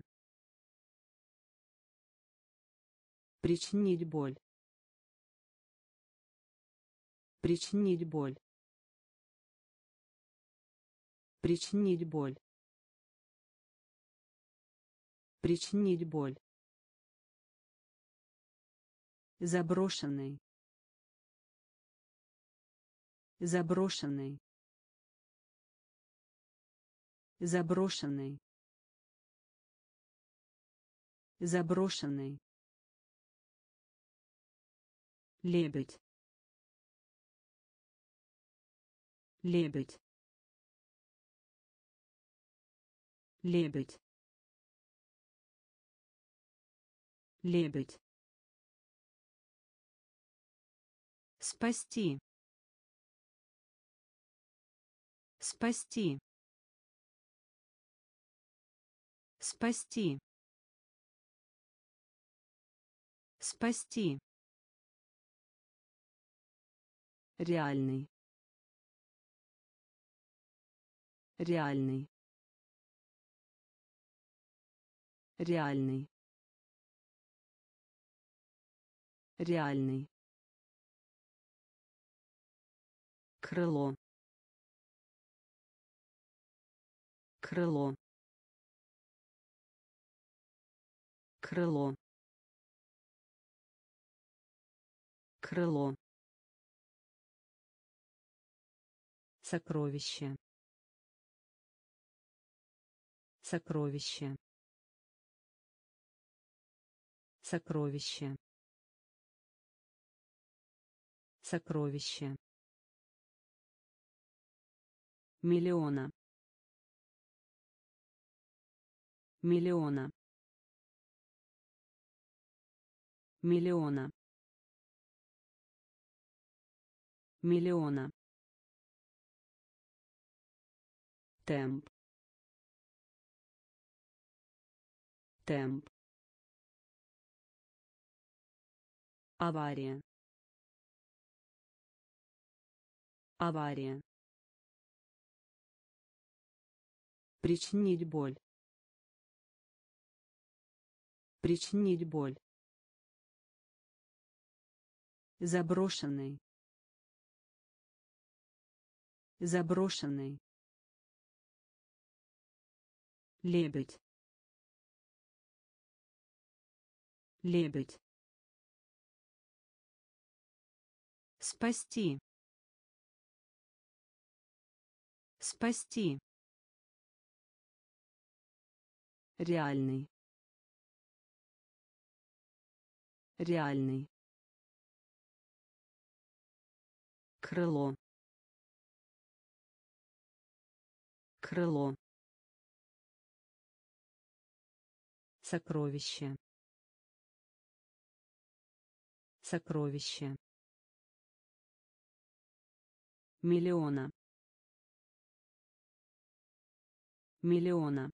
причинить боль, причинить боль, причинить боль, причинить боль, заброшенный, заброшенный, заброшенный, заброшенный, лебедь, лебедь, лебедь, лебедь, спасти, спасти, спасти, спасти, реальный, реальный, реальный, реальный, крыло, крыло, крыло, крыло, сокровище, сокровище, сокровище, сокровище, миллиона, миллиона, миллиона, миллиона, темп, темп, авария, авария, причинить боль, причинить боль, заброшенный, заброшенный, лебедь, лебедь, спасти, спасти, реальный, реальный, крыло, крыло, сокровище, сокровище, миллиона, миллиона,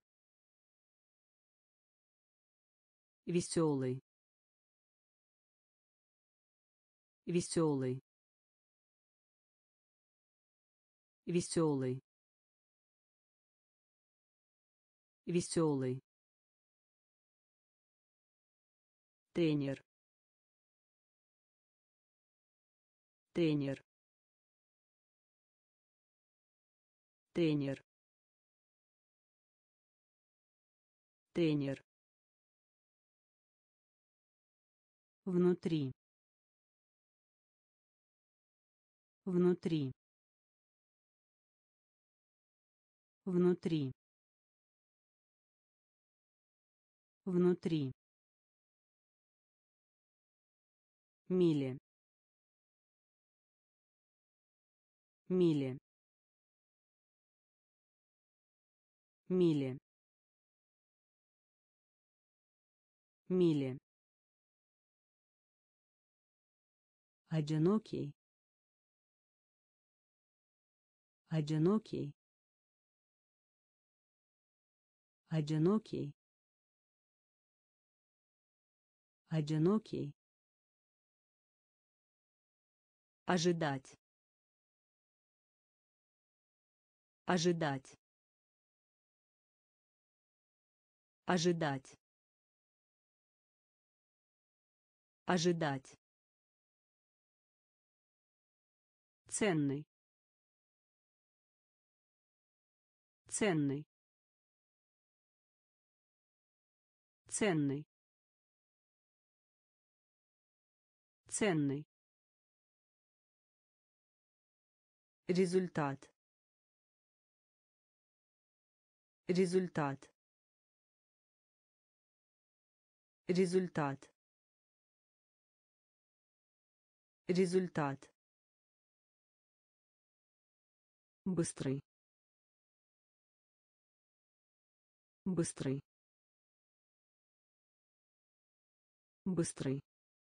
веселый, веселый, веселый, веселый, тренер, тренер, тренер, тренер, внутри, внутри, внутри, внутри, мили, мили, мили, мили, одинокий, одинокий, одинокий, одинокий, ожидать, ожидать, ожидать, ожидать, ценный, ценный, ценный, ценный, результат, результат, результат, результат, быстрый, быстрый, быстрый,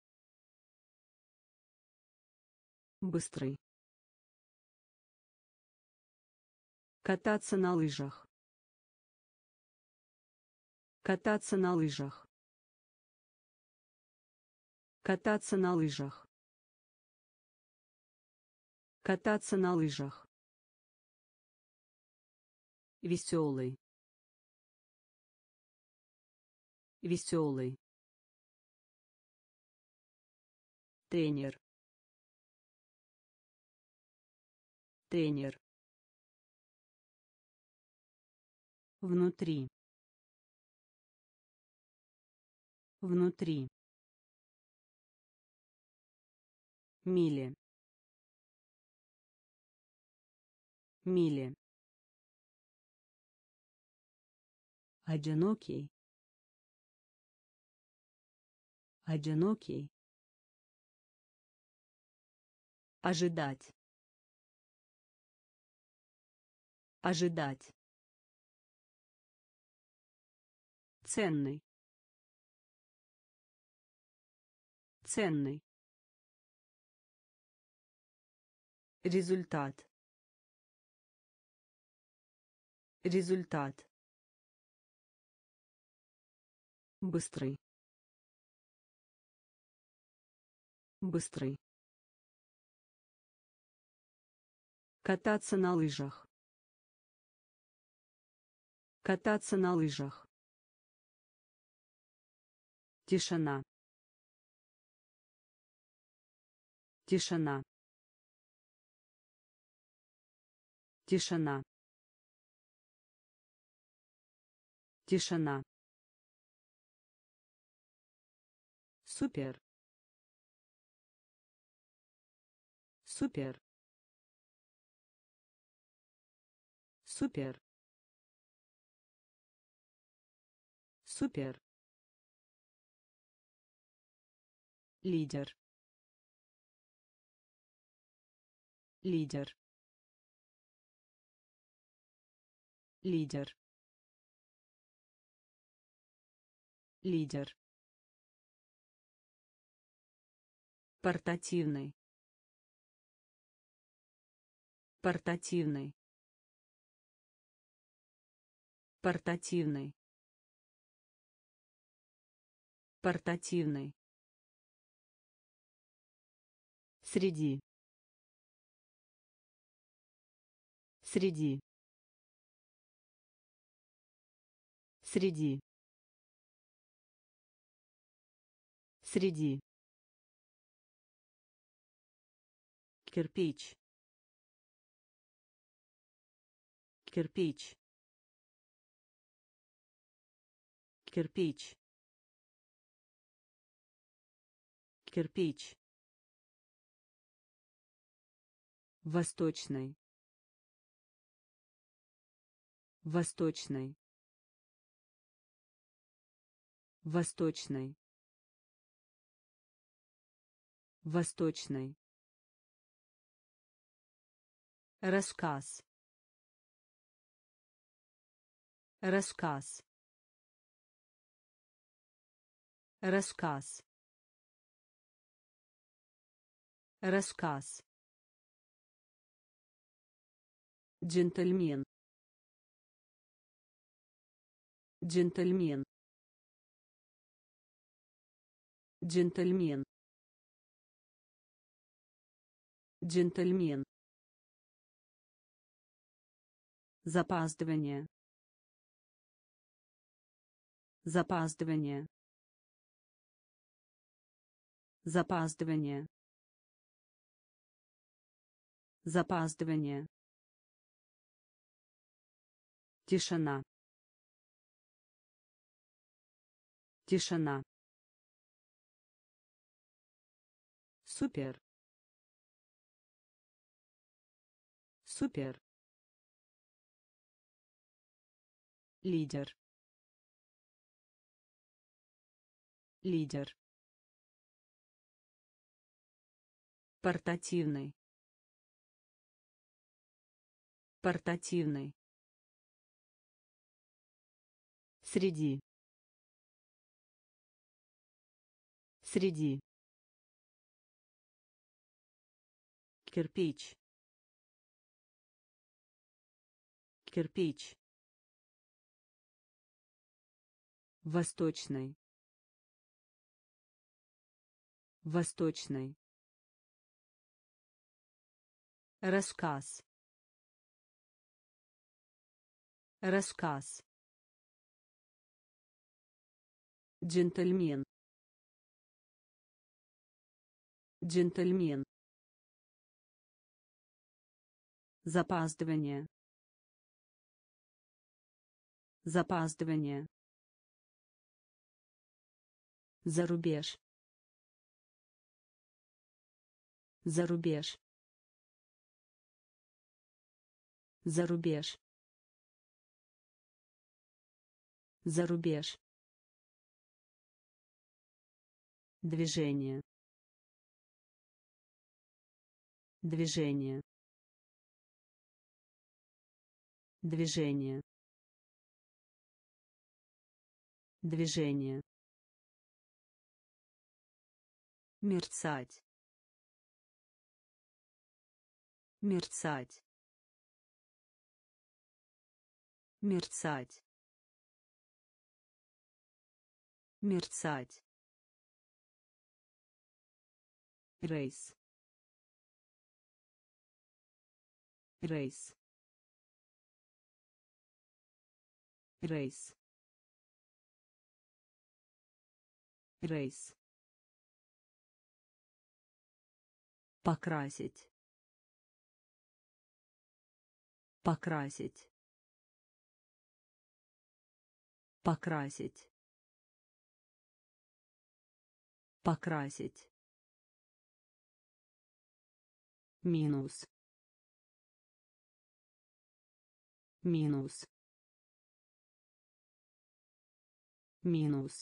быстрый, кататься на лыжах, кататься на лыжах, кататься на лыжах, кататься на лыжах, веселый, веселый, тренер, тренер, внутри, внутри, мили, мили, одинокий, одинокий, ожидать, ожидать, ценный, ценный, результат, результат, быстрый, быстрый, кататься на лыжах, кататься на лыжах, тишина, тишина, тишина, тишина, супер, супер, супер, супер, лидер, лидер, лидер, лидер, портативный, портативный, портативный, портативный, среди, среди, среди, среди, кирпич, кирпич, кирпич, кирпич, восточный, восточный, восточный, восточный, рассказ, рассказ, Рассказ. Рассказ. Джентльмен. Джентльмен. Джентльмен. Джентльмен. Запаздывание. Запаздывание. Запаздывание. Запаздывание. Тишина. Тишина. Супер. Супер. Лидер. Лидер. Портативный. Портативный. Среди. Среди. Кирпич. Кирпич. Восточный. Восточный. Рассказ. Рассказ. Джентльмен. Джентльмен. Запаздывание. Запаздывание. Зарубеж. Зарубеж. Зарубеж. Зарубеж. Движение. Движение. Движение. Движение. Мерцать. Мерцать. Мерцать. Мерцать. Рейс. Рейс. Рейс. Рейс. Покрасить. Покрасить. Покрасить. Покрасить. Минус. Минус. Минус.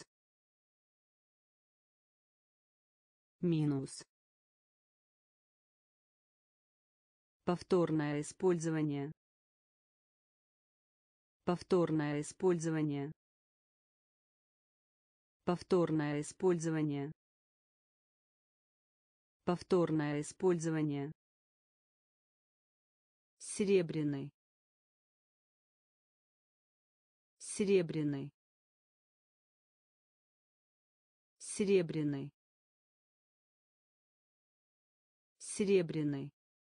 Минус. Повторное использование. Повторное использование. Повторное использование. Повторное использование. Серебряный. Серебряный. Серебряный. Серебряный.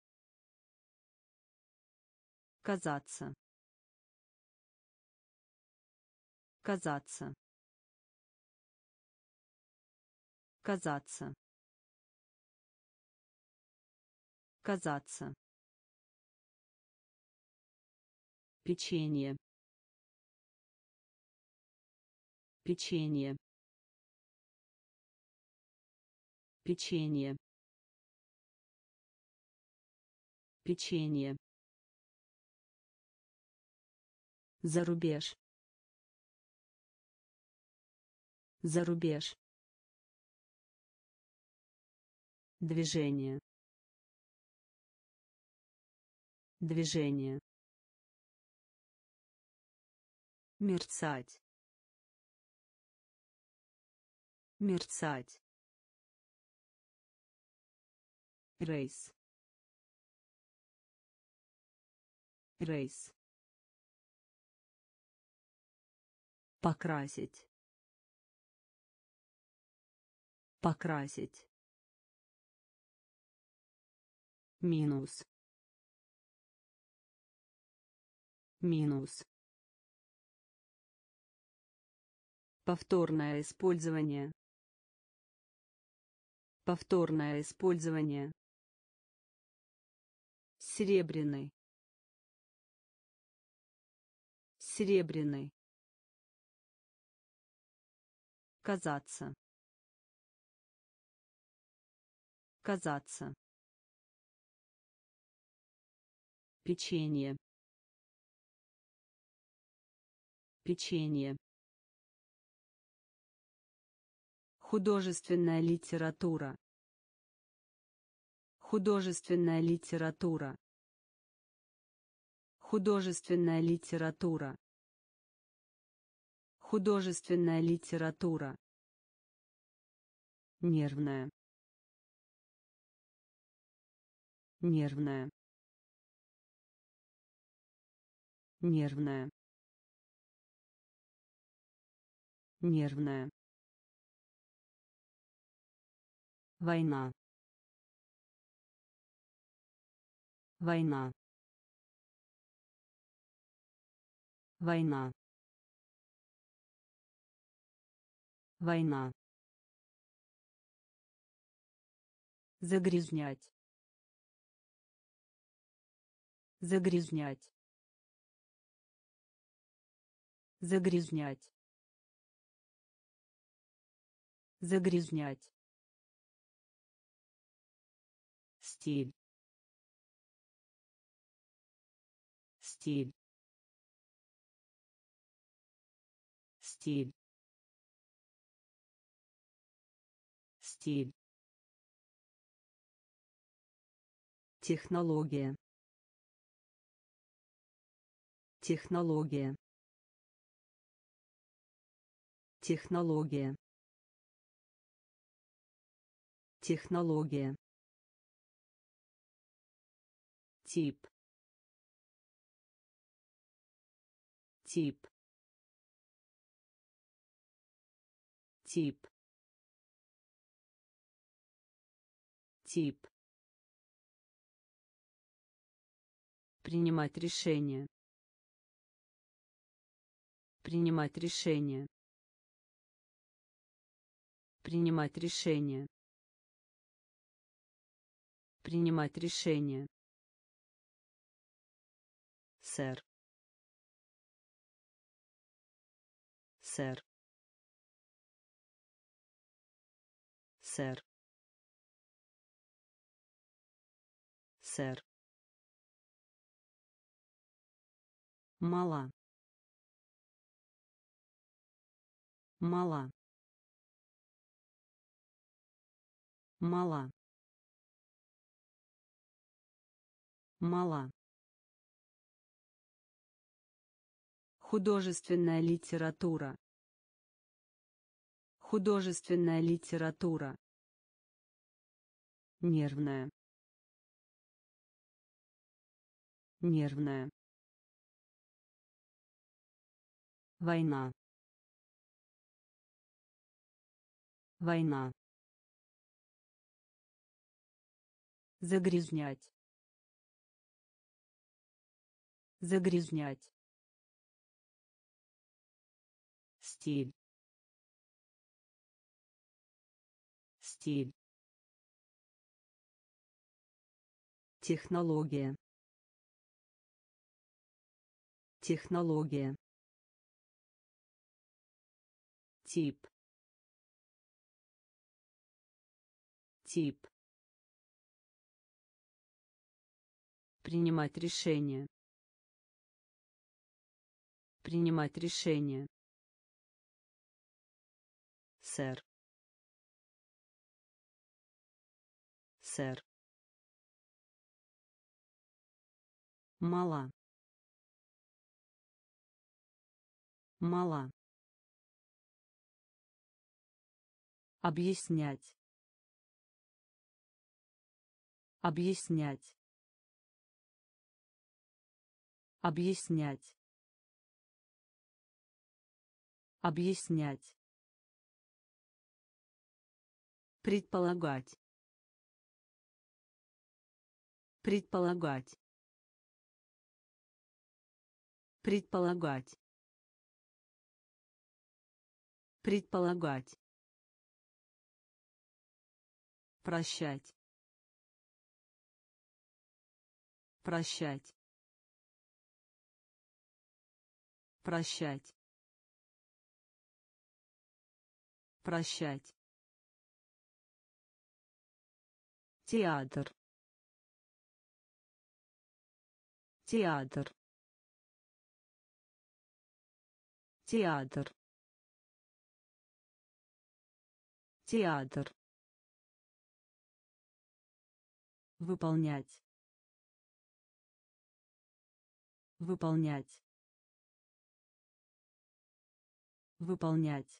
Казаться. Казаться. Казаться. Казаться. Печенье. Печенье. Печенье. Печенье. Зарубеж. Зарубеж. Движение. Движение. Мерцать. мерцать, рейс, рейс, покрасить, покрасить, минус, минус, повторное использование, повторное использование, серебряный, серебряный, казаться, казаться, печенье, печенье, художественная литература, художественная литература, художественная литература, художественная литература, нервная, нервная, нервная, нервная, война, война, война, война, загрязнять, загрязнять, загрязнять, загрязнять, стиль, стиль, стиль, стиль, технология, технология, технология, технология, тип, тип, тип, тип, принимать решение, принимать решение, принимать решение, принимать решение, сэр, сэр, сэр, сэр, мала, мала, мала, мала, художественная литература, художественная литература, нервная, нервная, война, война, загрязнять, загрязнять, стиль, стиль, технология, технология, тип, тип, принимать решение, принимать решение, сэр, сэр, мала, мала, объяснять, объяснять, объяснять, объяснять, предполагать, предполагать, предполагать, предполагать, прощать, прощать, прощать, прощать, театр, театр, театр, театр, выполнять, выполнять, выполнять,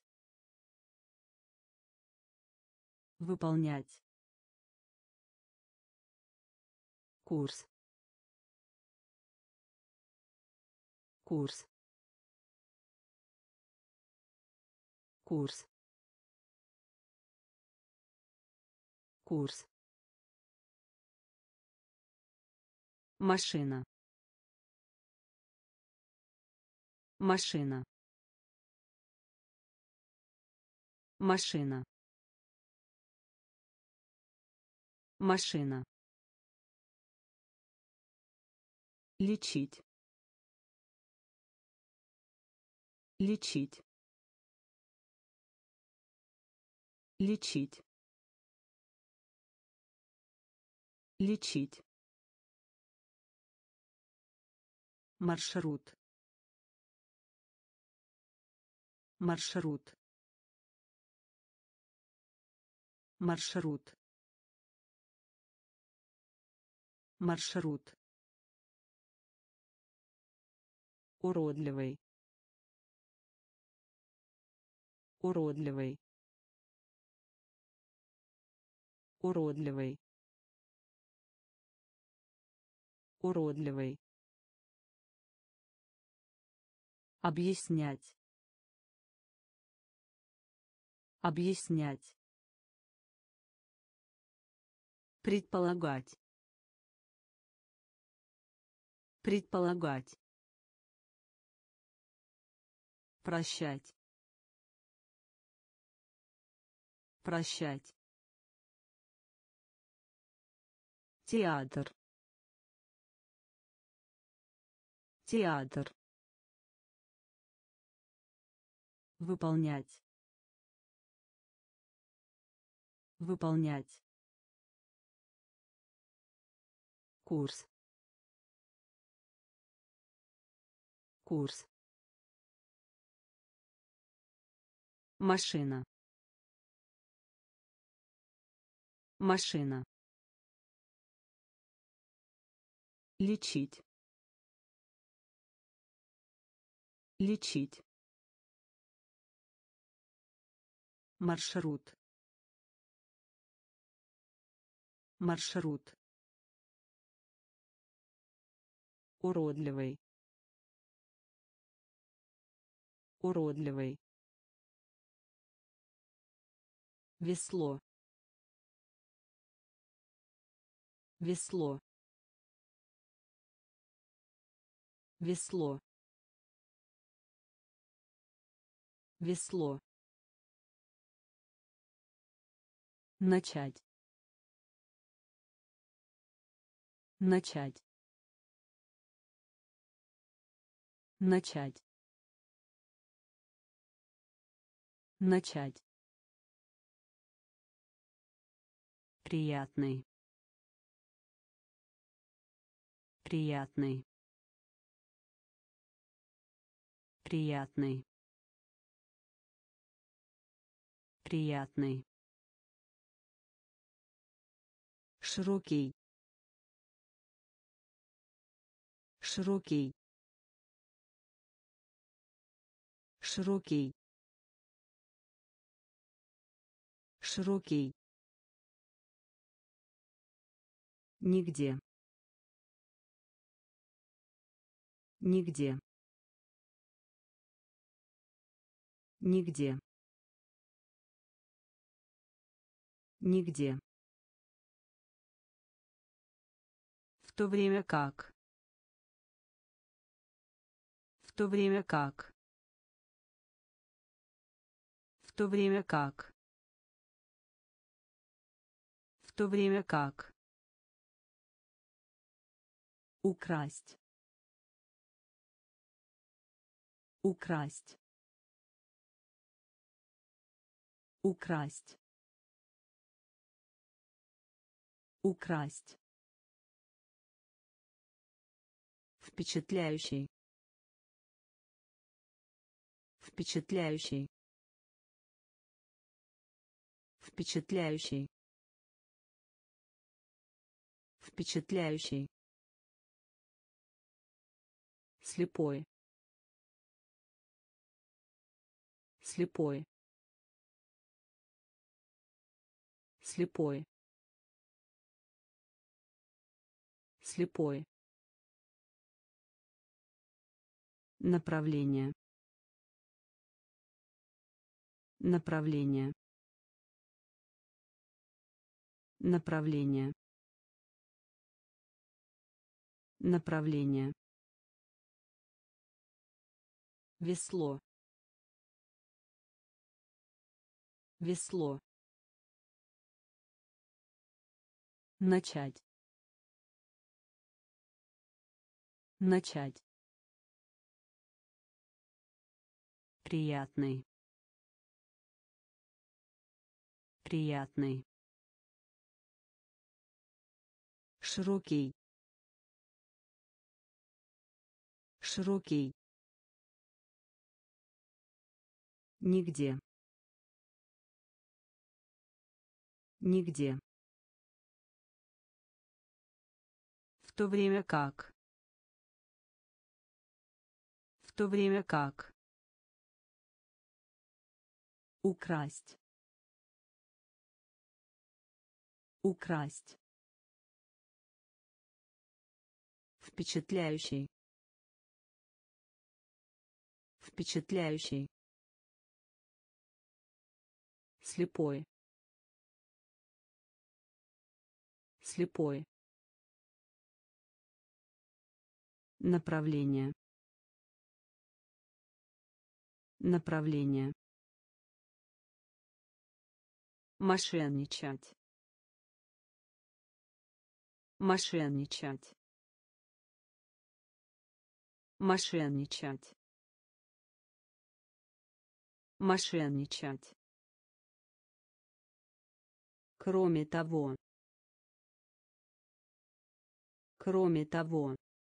выполнять, курс, курс, курс, курс, машина, машина, машина, машина, лечить, лечить, лечить, лечить, маршрут, маршрут, маршрут, маршрут, уродливый, уродливый, уродливый, уродливый, объяснять, объяснять, предполагать, предполагать, прощать, прощать, театр, театр, выполнять, выполнять, курс, курс, машина, машина, лечить, лечить, маршрут, маршрут, уродливый, уродливый, весло, весло, весло, весло, начать, начать, начать, начать, приятный, приятный, приятный, приятный, широкий, широкий, широкий, широкий, нигде, нигде, нигде, нигде, в то время как, в то время как, в то время как, в то время как, украсть, украсть, украсть, украсть, впечатляющий, впечатляющий, впечатляющий, впечатляющий, слепой, слепой, слепой, слепой, направление, направление, направление, направление, весло, весло, начать, начать, приятный, приятный, широкий, широкий, нигде, нигде, в то время как, в то время как, украсть, украсть, впечатляющий, впечатляющий, слепой, слепой, направление, направление, мошенничать, мошенничать, мошенничать, мошенничать, кроме того, кроме того,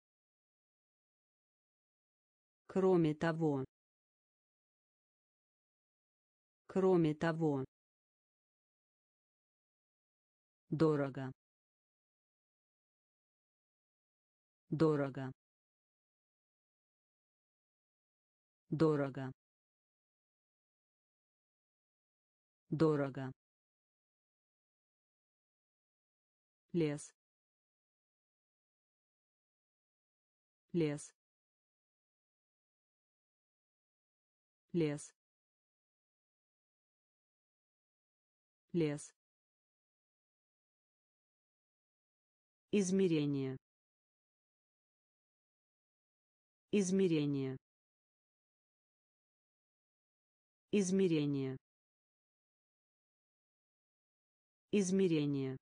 кроме того, кроме того, дорого, дорого, дорого, дорого, лес, лес, лес, лес, измерение, измерение, измерение, измерение,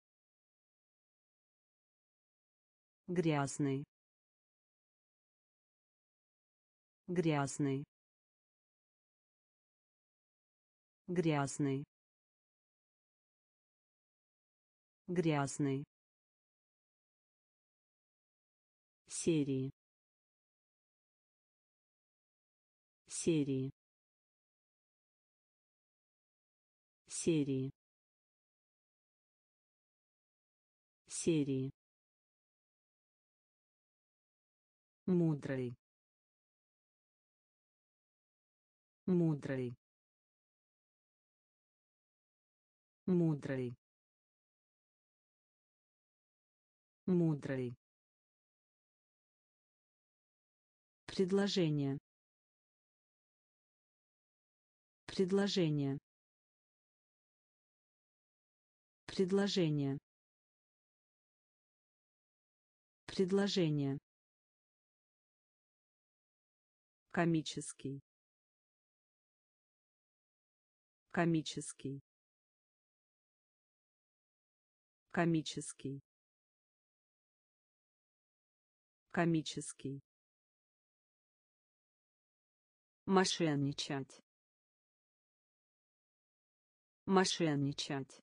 грязный, грязный, грязный, грязный, серии, серии, серии, серии, мудрый, мудрый, мудрый, мудрый, предложение, предложение, предложение, предложение, комический, комический, комический, комический, мошенничать, мошенничать,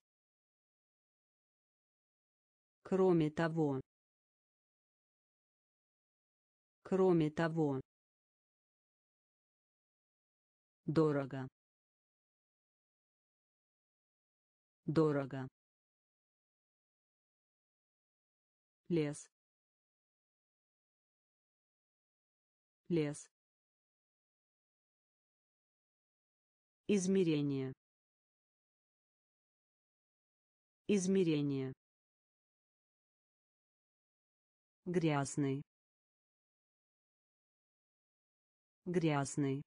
кроме того, кроме того, дорого, дорого, лес, лес, измерение, измерение, грязный, грязный,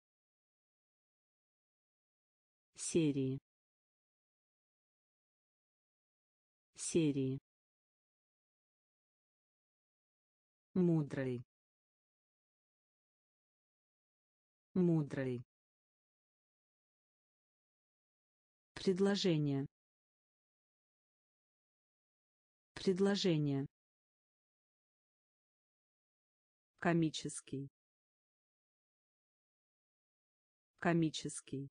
серии, серии, мудрый, мудрый, предложение, предложение, комический, комический,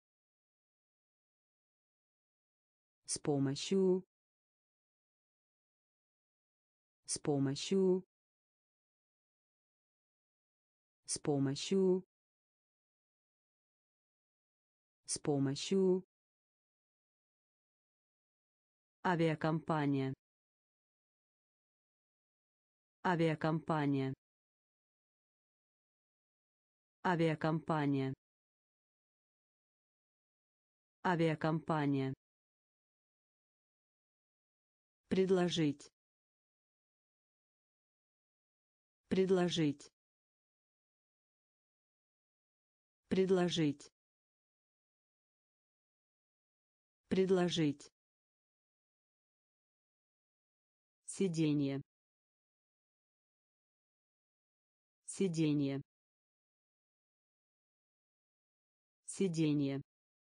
с помощью, с помощью, с помощью, с помощью, авиакомпания, авиакомпания, авиакомпания, авиакомпания, предложить, предложить, предложить, предложить, сиденье, сиденье, сиденье,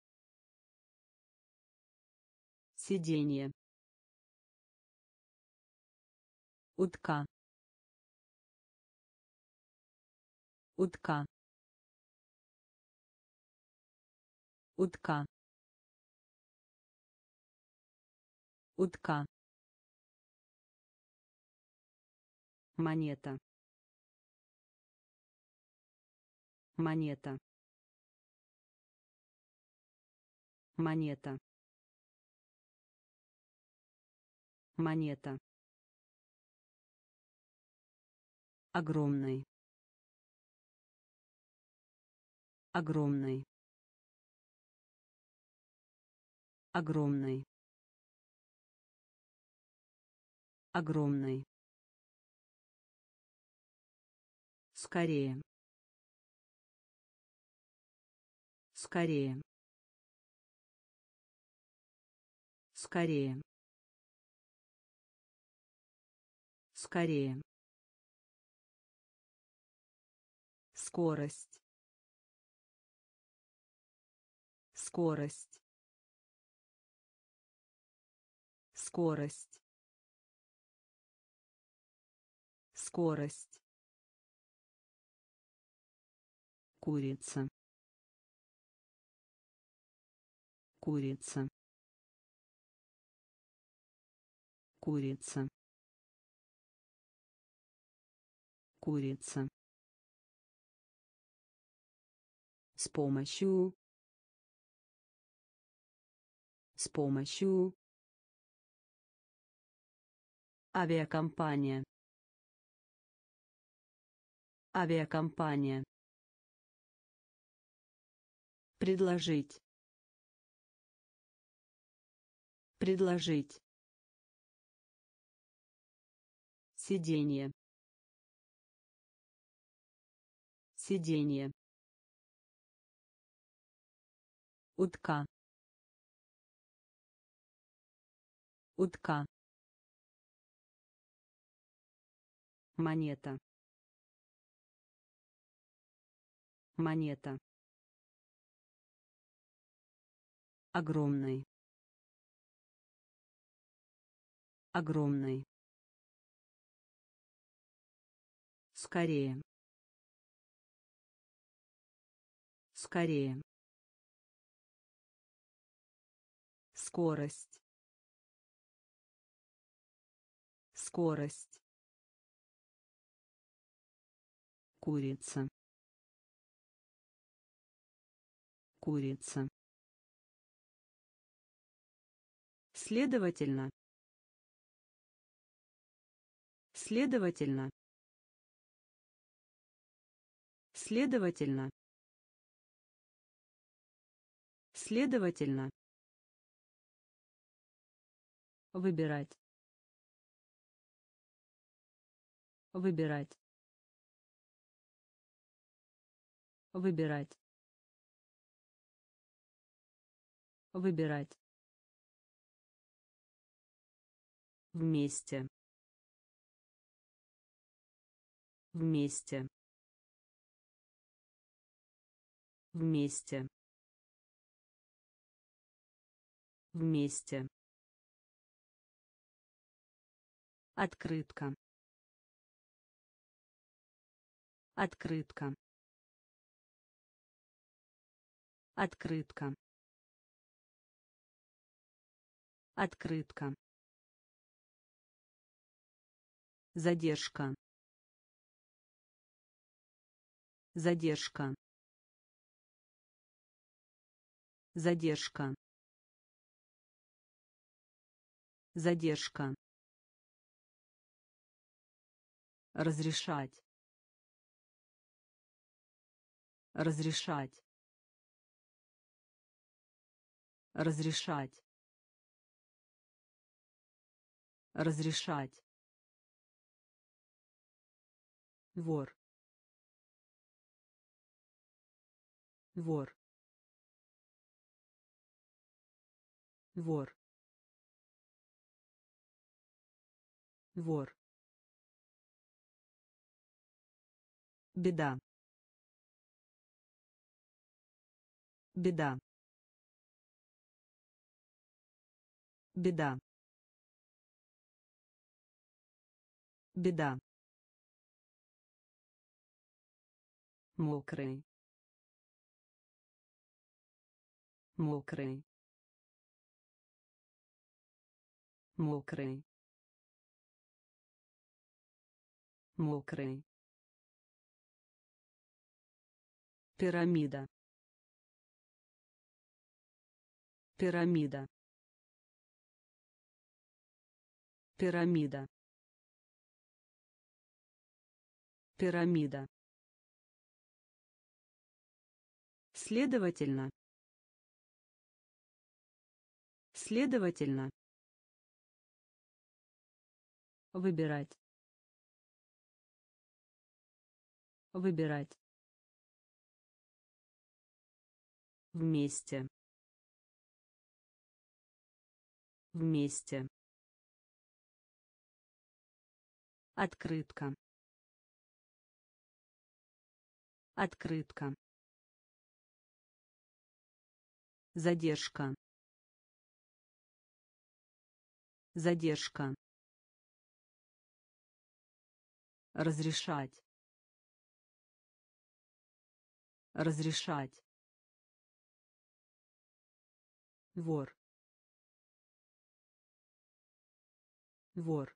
сиденье, утка, утка, утка, утка, монета, монета, монета, монета, огромный, огромный, огромный, огромный, скорее, скорее, скорее, скорее, скорость, скорость, скорость, скорость, курица, курица, курица, курица, с помощью, с помощью, авиакомпания, авиакомпания, предложить, Предложить. Сиденье. Сиденье. Утка. Утка. Монета. Монета. Огромный. Огромный. Скорее. Скорее. Скорость. Скорость. Курица. Курица. Следовательно. Следовательно. Следовательно. Следовательно. Выбирать. Выбирать. Выбирать. Выбирать. Вместе. Вместе. Вместе. Вместе. Открытка. Открытка. Открытка. Открытка. Задержка. Задержка. Задержка. Задержка. Разрешать. Разрешать. Разрешать. Разрешать. Вор. Вор. Вор. Вор. Беда. Беда. Беда. Беда. Мокрый. Мокрый. Мокрый. Мокрый. Пирамида. Пирамида. Пирамида. Пирамида. Следовательно. Следовательно. Выбирать. Выбирать. Вместе. Вместе. Открытка. Открытка. Задержка. Задержка. Разрешать. Разрешать. Вор. Вор.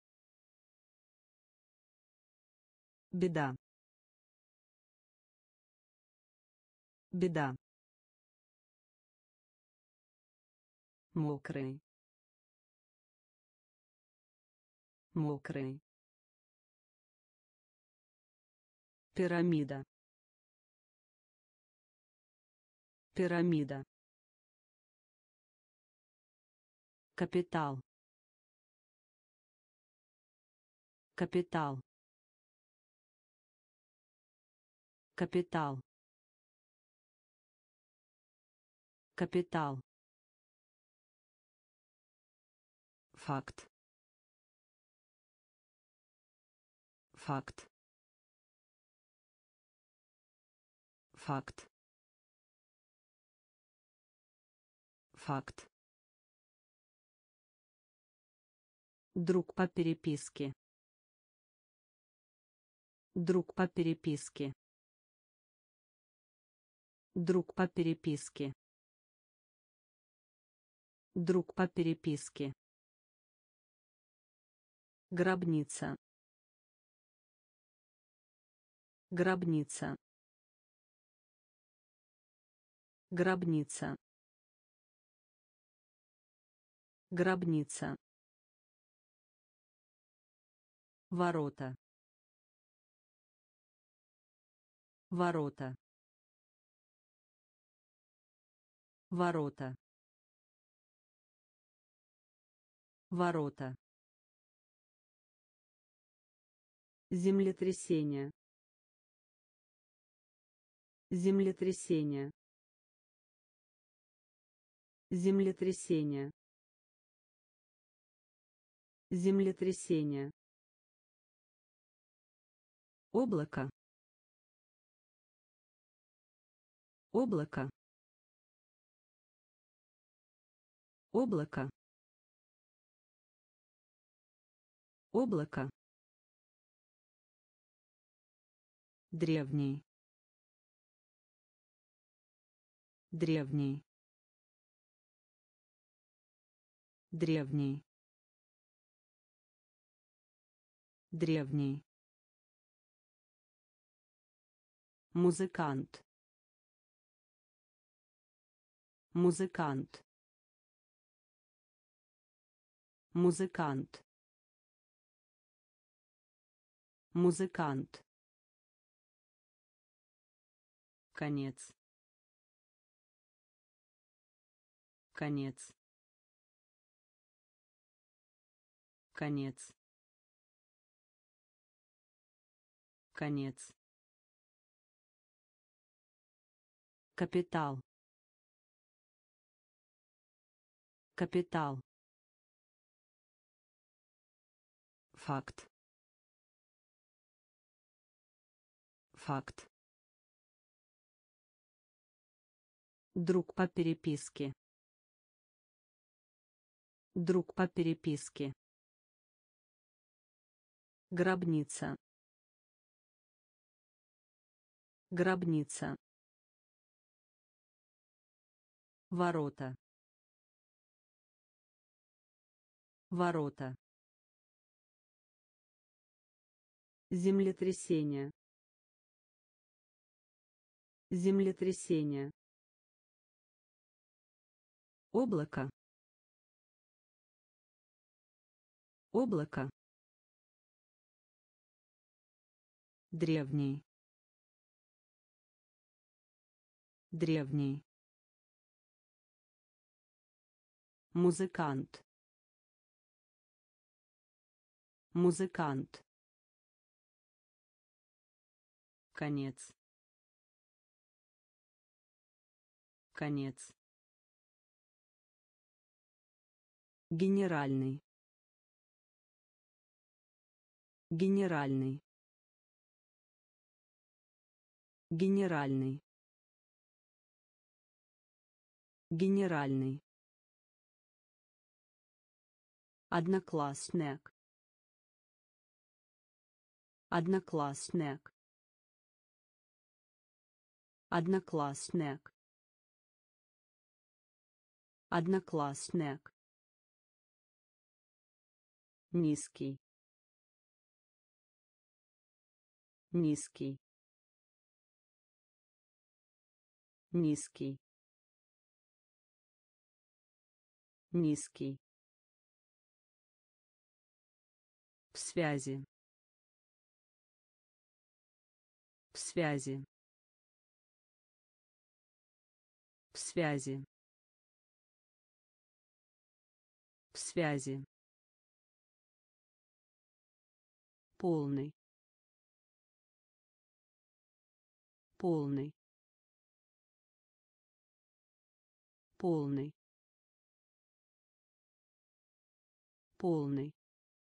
Беда. Беда. Мокрый. Мокрый. Пирамида. Пирамида. Капитал. Капитал. Капитал. Капитал. Факт. Факт. Факт. Факт. Друг по переписке. Друг по переписке. Друг по переписке. Друг по переписке. Гробница. Гробница. Гробница. Гробница. Ворота. Ворота. Ворота. Ворота. Землетрясение. Землетрясение. Землетрясение. Землетрясение. Облако. Облако. Облако. Облако. Древний. Древний. Древний. Древний. Музыкант. Музыкант. Музыкант. Музыкант. Конец. Конец. Конец. Конец. Капитал. Капитал. Факт. Факт. Друг по переписке. Друг по переписке. Гробница. Гробница. Ворота. Ворота. Землетрясение. Землетрясение. Облако. Облако. Древний. Древний. Музыкант. Музыкант. Конец. Конец. Генеральный. Генеральный. Генеральный. Генеральный. Одноклассник. Одноклассник. Одноклассник. Одноклассник. Низкий. Низкий. Низкий. Низкий. В связи. В связи. В связи. В связи, полный, полный, полный, полный,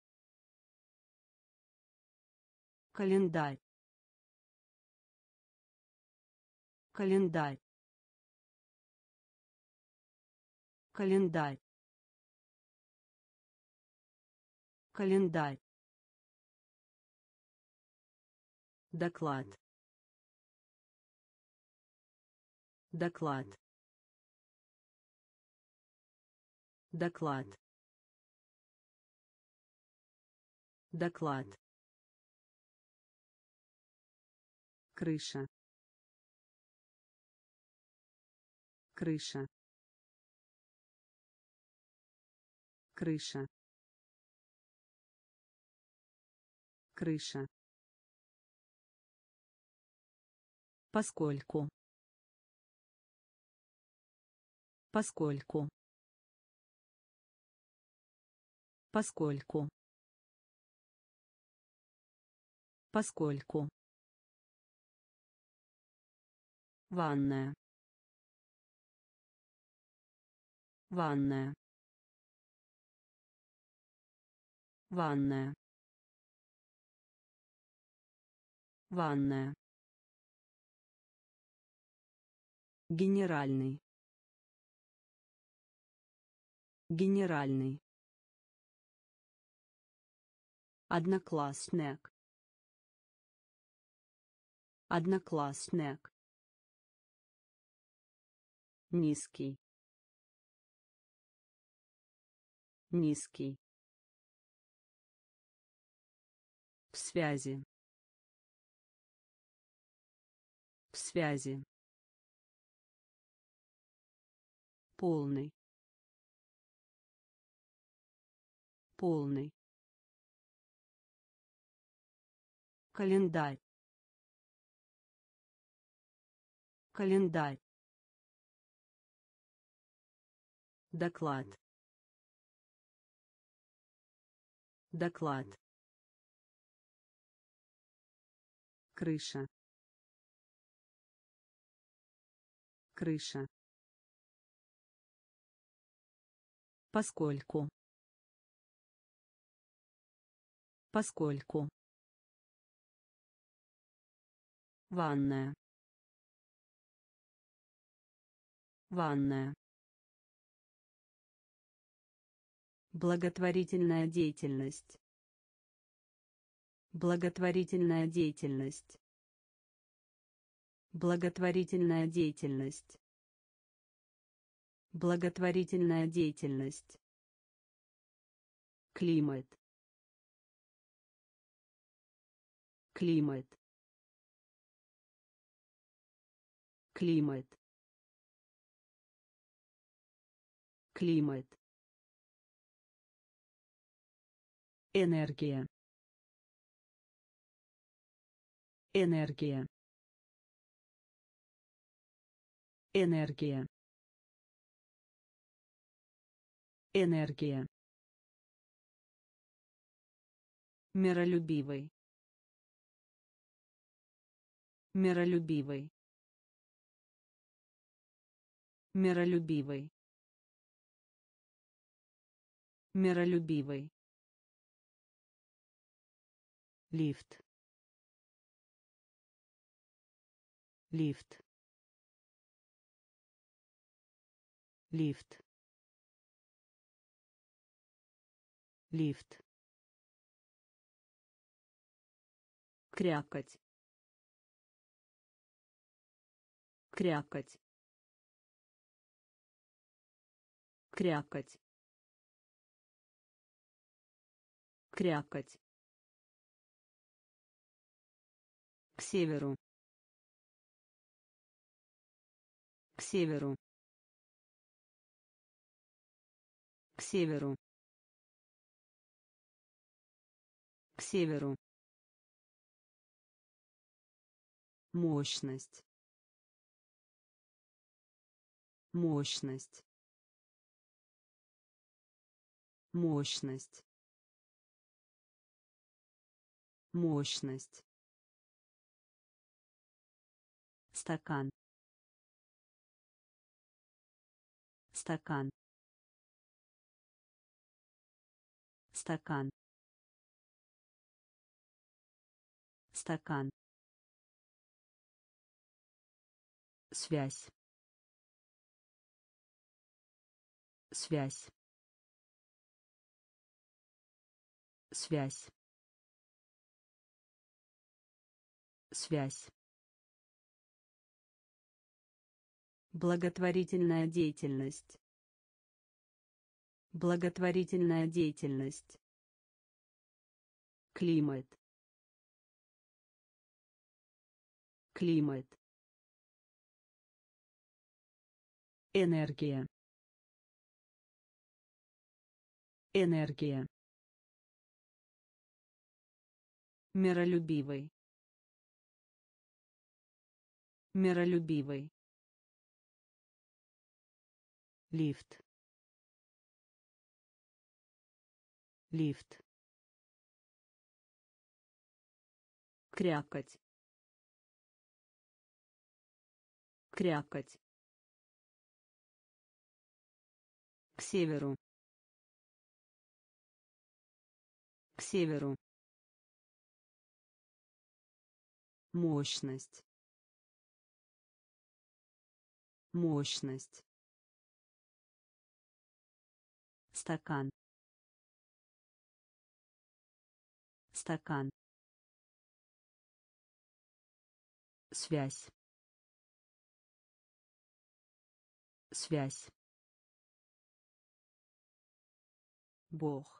календарь, календарь, календарь, календарь, доклад, доклад, доклад, доклад, крыша, крыша, крыша, крыша, поскольку, поскольку, поскольку, поскольку, ванная, ванная, ванная, ванная, генеральный, генеральный, одноклассник, одноклассник, низкий, низкий, в связи, в связи, полный, полный, календарь, календарь, доклад, доклад, крыша, крыша, поскольку, поскольку, ванная, ванная, благотворительная деятельность, благотворительная деятельность, благотворительная деятельность, благотворительная деятельность, климат, климат, климат, климат, энергия, энергия, энергия, энергия, миролюбивый, миролюбивый, миролюбивый, миролюбивый, лифт, лифт, лифт, лифт, крякать, крякать, крякать, крякать, к северу, к северу, к северу, к северу, мощность, мощность, мощность, мощность, стакан, стакан, стакан, стакан, связь, связь, связь, связь, благотворительная деятельность, благотворительная деятельность, климат, климат, энергия, энергия, миролюбивый, миролюбивый, лифт, лифт, крякать, крякать, к северу, к северу, мощность, мощность, стакан, стакан, связь, связь, Бог,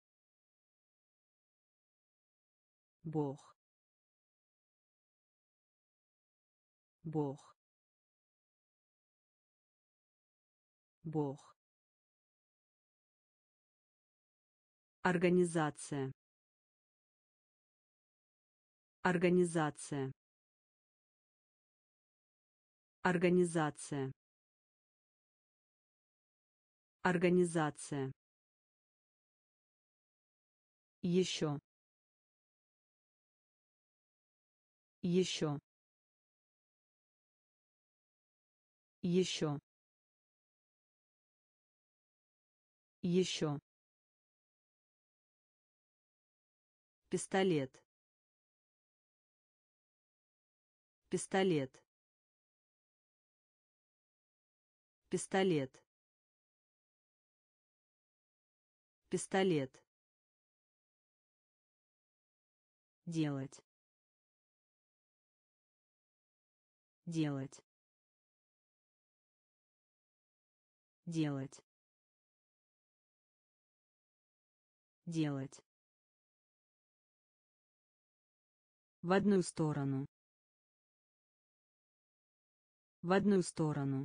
Бог, Бог, Бог, организация, организация, организация, организация, еще, еще, еще, еще, пистолет, пистолет, пистолет, пистолет, делать, делать, делать, делать, в одну сторону, в одну сторону,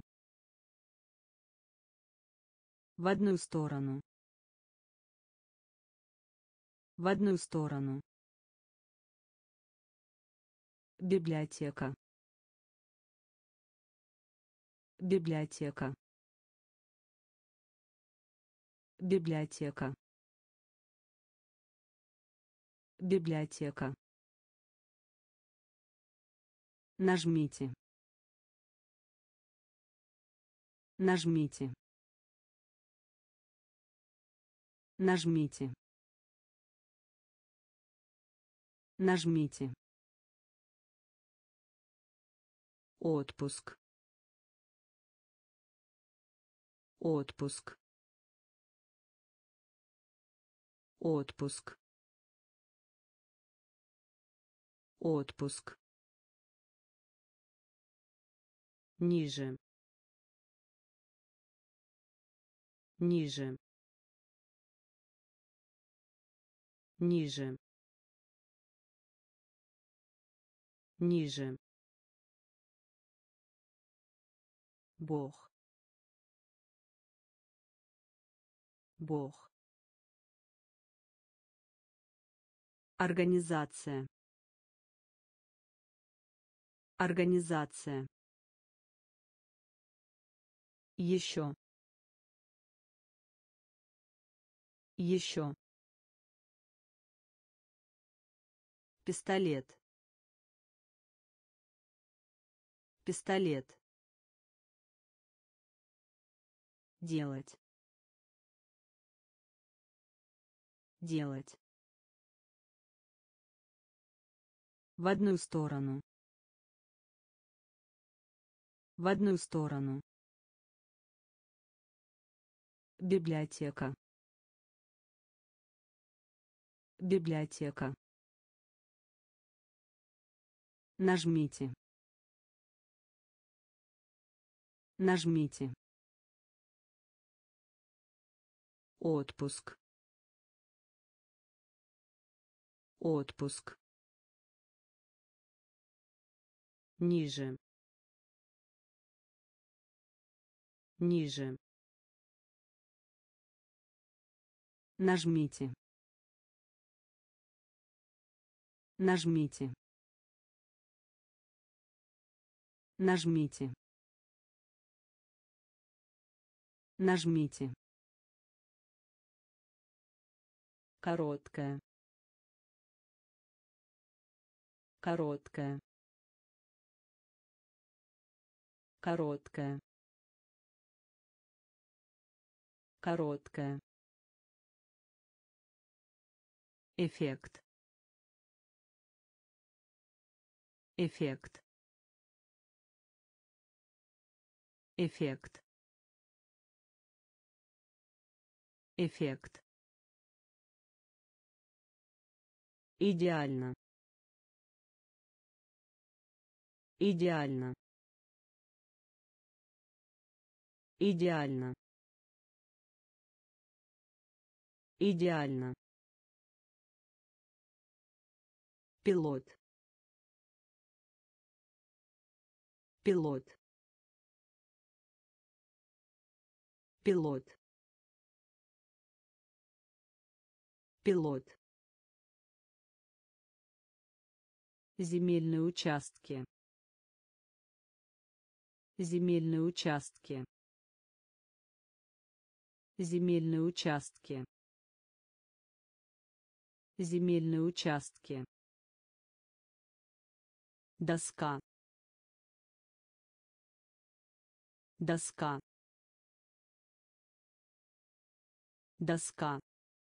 в одну сторону, в одну сторону, библиотека, библиотека, библиотека, библиотека, нажмите, нажмите, нажмите, нажмите, отпуск, отпуск, отпуск, отпуск, ниже, ниже, ниже, ниже, Бог, Бог, организация, организация, еще, Еще. Пистолет. Пистолет. Делать. Делать. В одну сторону. В одну сторону. Библиотека. Библиотека. Нажмите. Нажмите. Отпуск. Отпуск. Ниже. Ниже. Нажмите. Нажмите. Нажмите. Нажмите. Короткая. Короткая. Короткая. Короткая. Эффект. Эффект. Эффект. Эффект. Идеально. Идеально. Идеально. Идеально. Пилот. Пилот. Пилот. Пилот. Земельные участки. Земельные участки. Земельные участки. Земельные участки. Доска. Доска. Доска.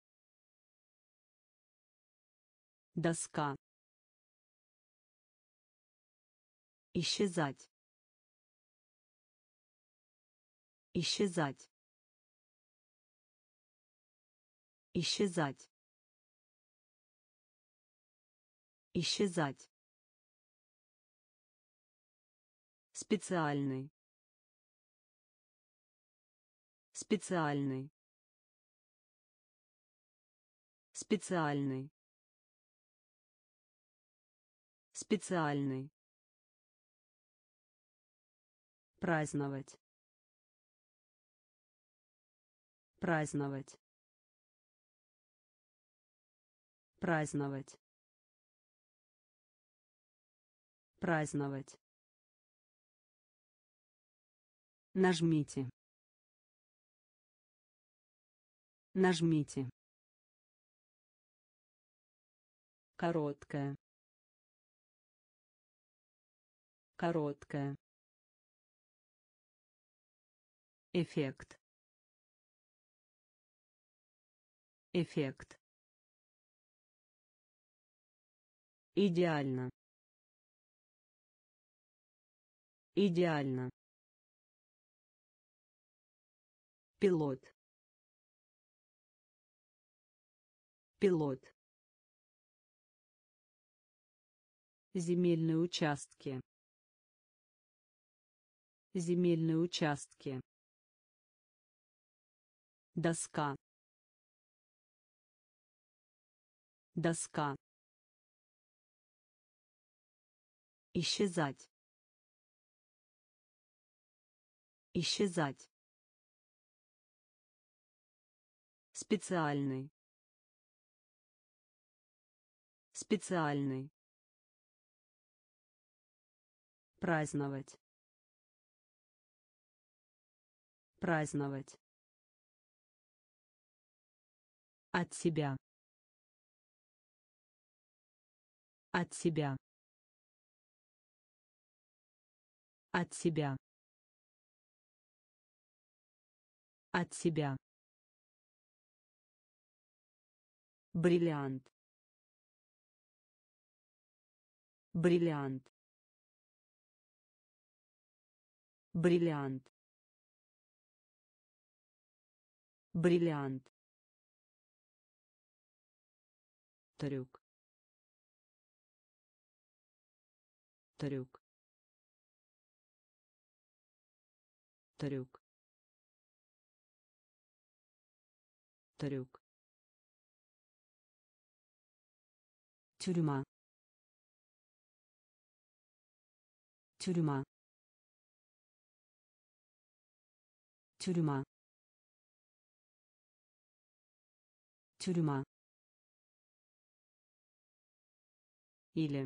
Доска. Исчезать. Исчезать. Исчезать. Исчезать. Специальный. Специальный. Специальный. Специальный. Праздновать. Праздновать. Праздновать. Праздновать. Нажмите. Нажмите. Короткая. Короткая. Эффект. Эффект. Идеально. Идеально. Пилот. Пилот. Земельные участки. Земельные участки. Доска. Доска. Исчезать. Исчезать. Специальный. Специальный. Праздновать. Праздновать. От себя. От себя. От себя. От себя. Бриллиант. Бриллиант. Бриллиант. Бриллиант. Трюк. Трюк. Трюк. Трюк. Тюрьма. Тюрьма. Тюрьма. Тюрьма. Или.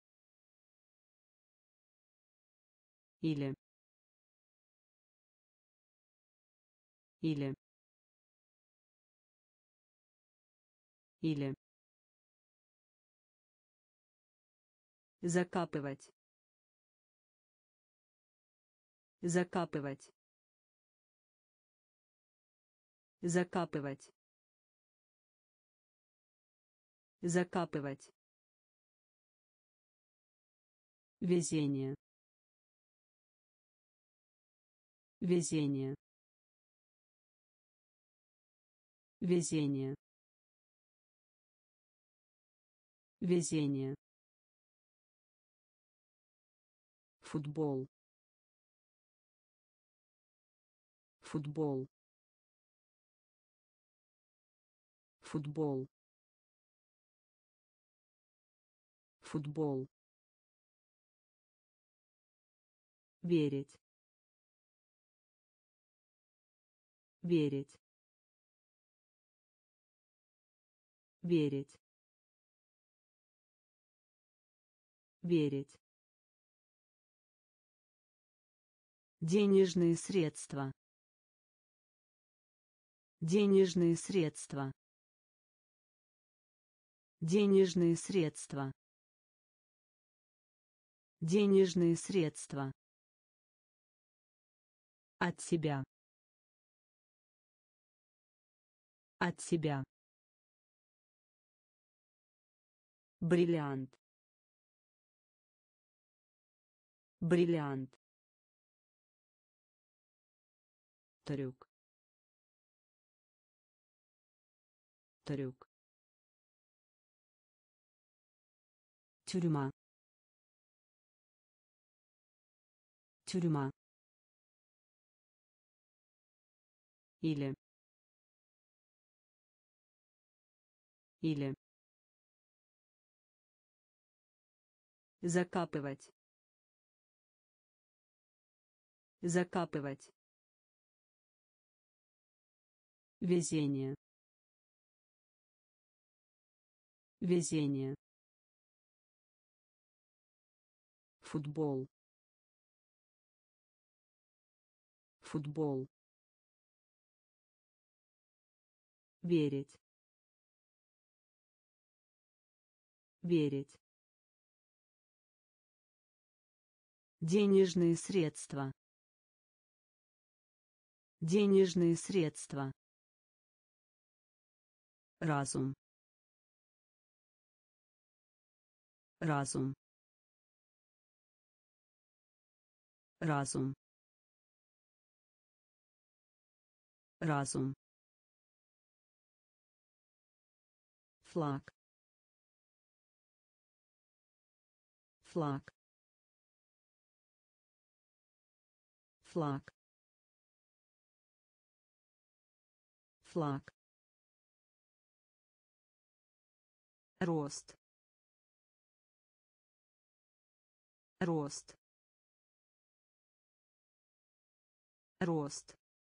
Или. Или. Или. Закапывать. Закапывать. Закапывать. Закапывать. Везение. Везение. Везение. Везение. Футбол. Футбол. Футбол. Футбол. Верить. Верить. Верить. Верить. Денежные средства. Денежные средства. Денежные средства. Денежные средства. От себя. От себя. Бриллиант. Бриллиант. Трюк. Трюк. Тюрьма. Тюрьма. Или. Или. Закапывать. Закапывать. Везение. Везение. Футбол. Футбол. Верить. Верить. Денежные средства. Денежные средства. Разум. Разум. Разум. Разум. Флаг. Флаг. Флаг. Флаг. Рост. Рост. Рост.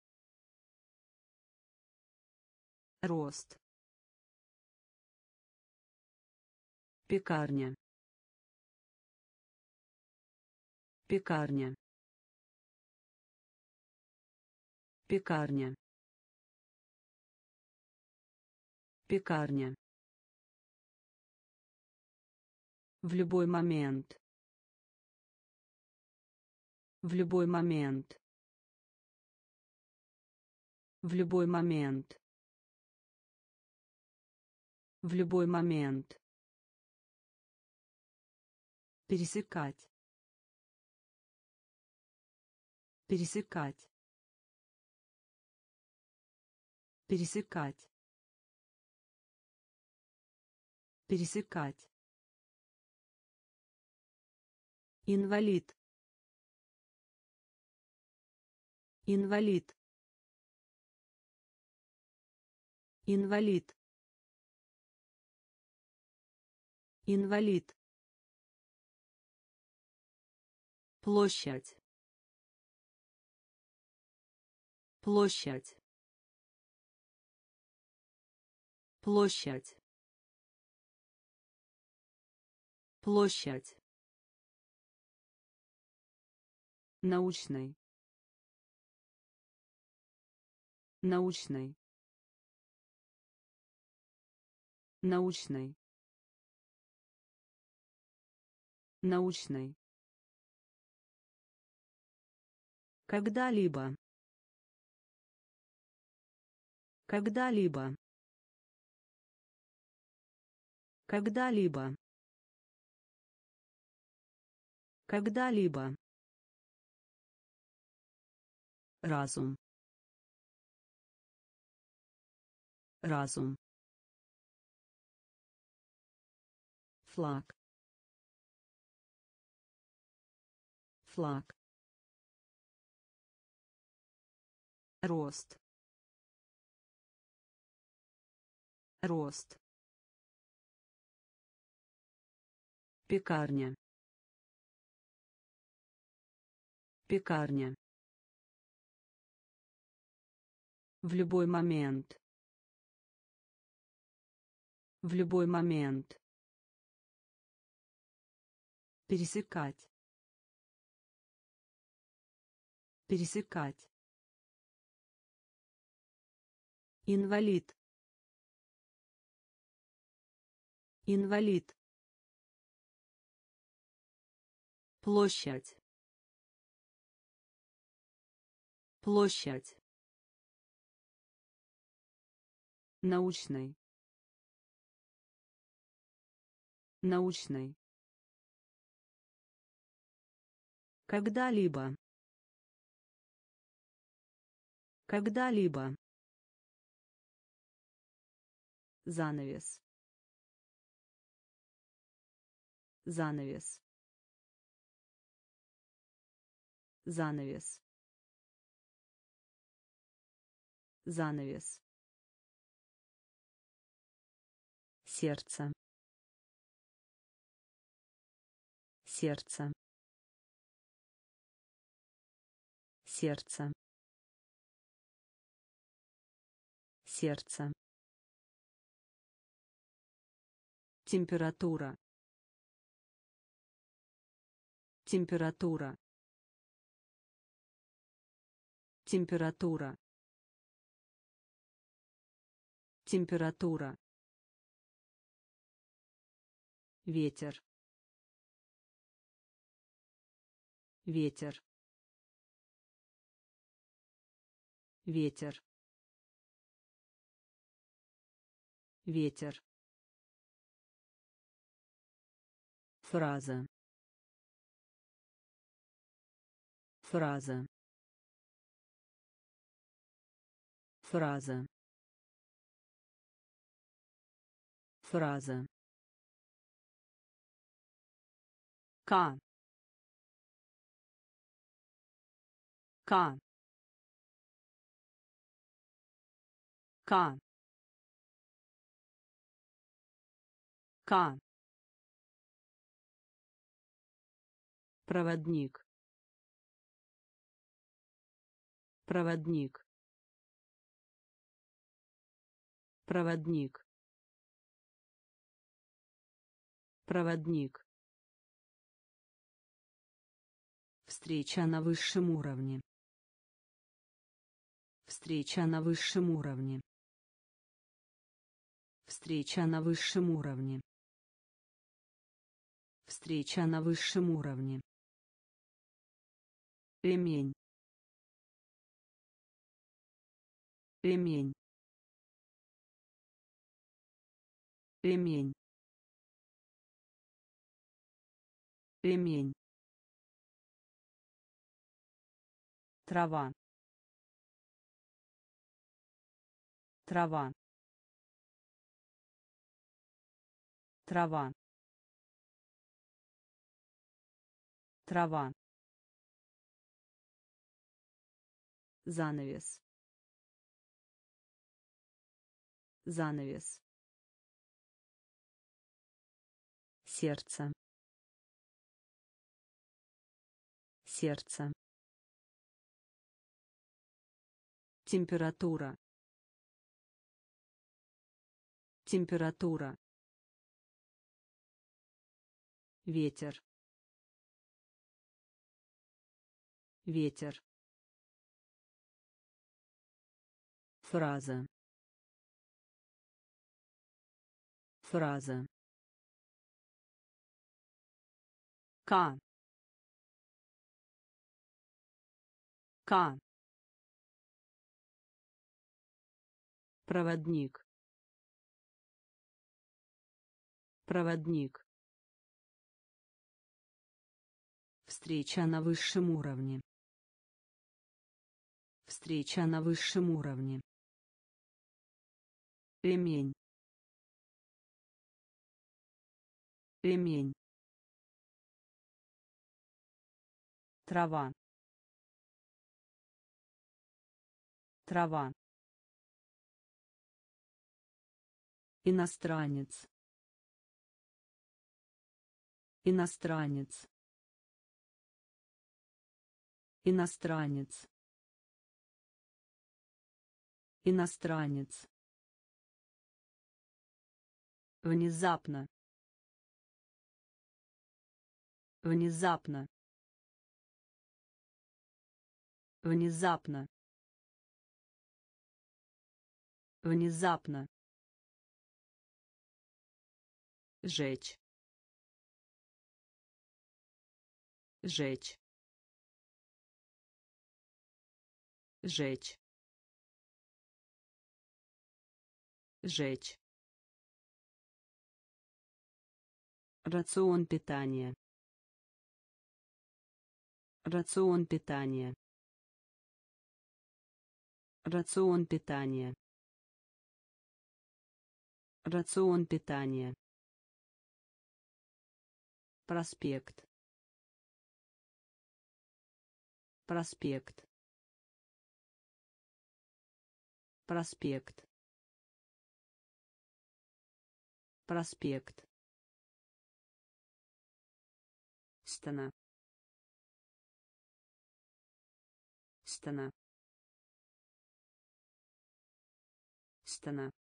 Рост. Пекарня. Пекарня. Пекарня. Пекарня. В любой момент. В любой момент. В любой момент. В любой момент. Пересекать. Пересекать. Пересекать. Пересекать. Инвалид. Инвалид. Инвалид. Инвалид. Площадь. Площадь. Площадь. Площадь. Научный. Научный. Научный. Научный. Когда-либо. Когда-либо. Когда-либо. Когда-либо. Разум. Разум. Флаг. Флаг. Рост. Рост. Пекарня. Пекарня. В любой момент. В любой момент. Пересекать. Пересекать. Инвалид. Инвалид. Площадь. Площадь. Научный. Научный. Когда-либо. Когда-либо. Занавес. Занавес. Занавес. Занавес. Сердце. Сердце. Сердце. Сердце. Температура. Температура. Температура. Температура. Ветер. Ветер. Ветер. Ветер. Фраза. Фраза. Фраза. Фраза. К. К. К. К. Проводник. Проводник. Проводник. Проводник. Встреча на высшем уровне. Встреча на высшем уровне. Встреча на высшем уровне. Встреча на высшем уровне. Ремень. Ремень. Ремень. Ремень. Трава. Трава. Трава. Трава. Занавес. Занавес. Сердце. Сердце. Температура. Температура. Ветер. Ветер. Фраза. Фраза. К. К. Проводник. Проводник. Встреча на высшем уровне. Встреча на высшем уровне. Ремень. Ремень. Трава. Трава. Иностранец. Иностранец. Иностранец. Иностранец. Внезапно. Внезапно. Внезапно. Внезапно. Жечь. Жечь. Жечь. Жечь. Рацион питания. Рацион питания. Рацион питания. Рацион питания. Проспект. Проспект. Проспект. Проспект. Стена. Стена. Стена.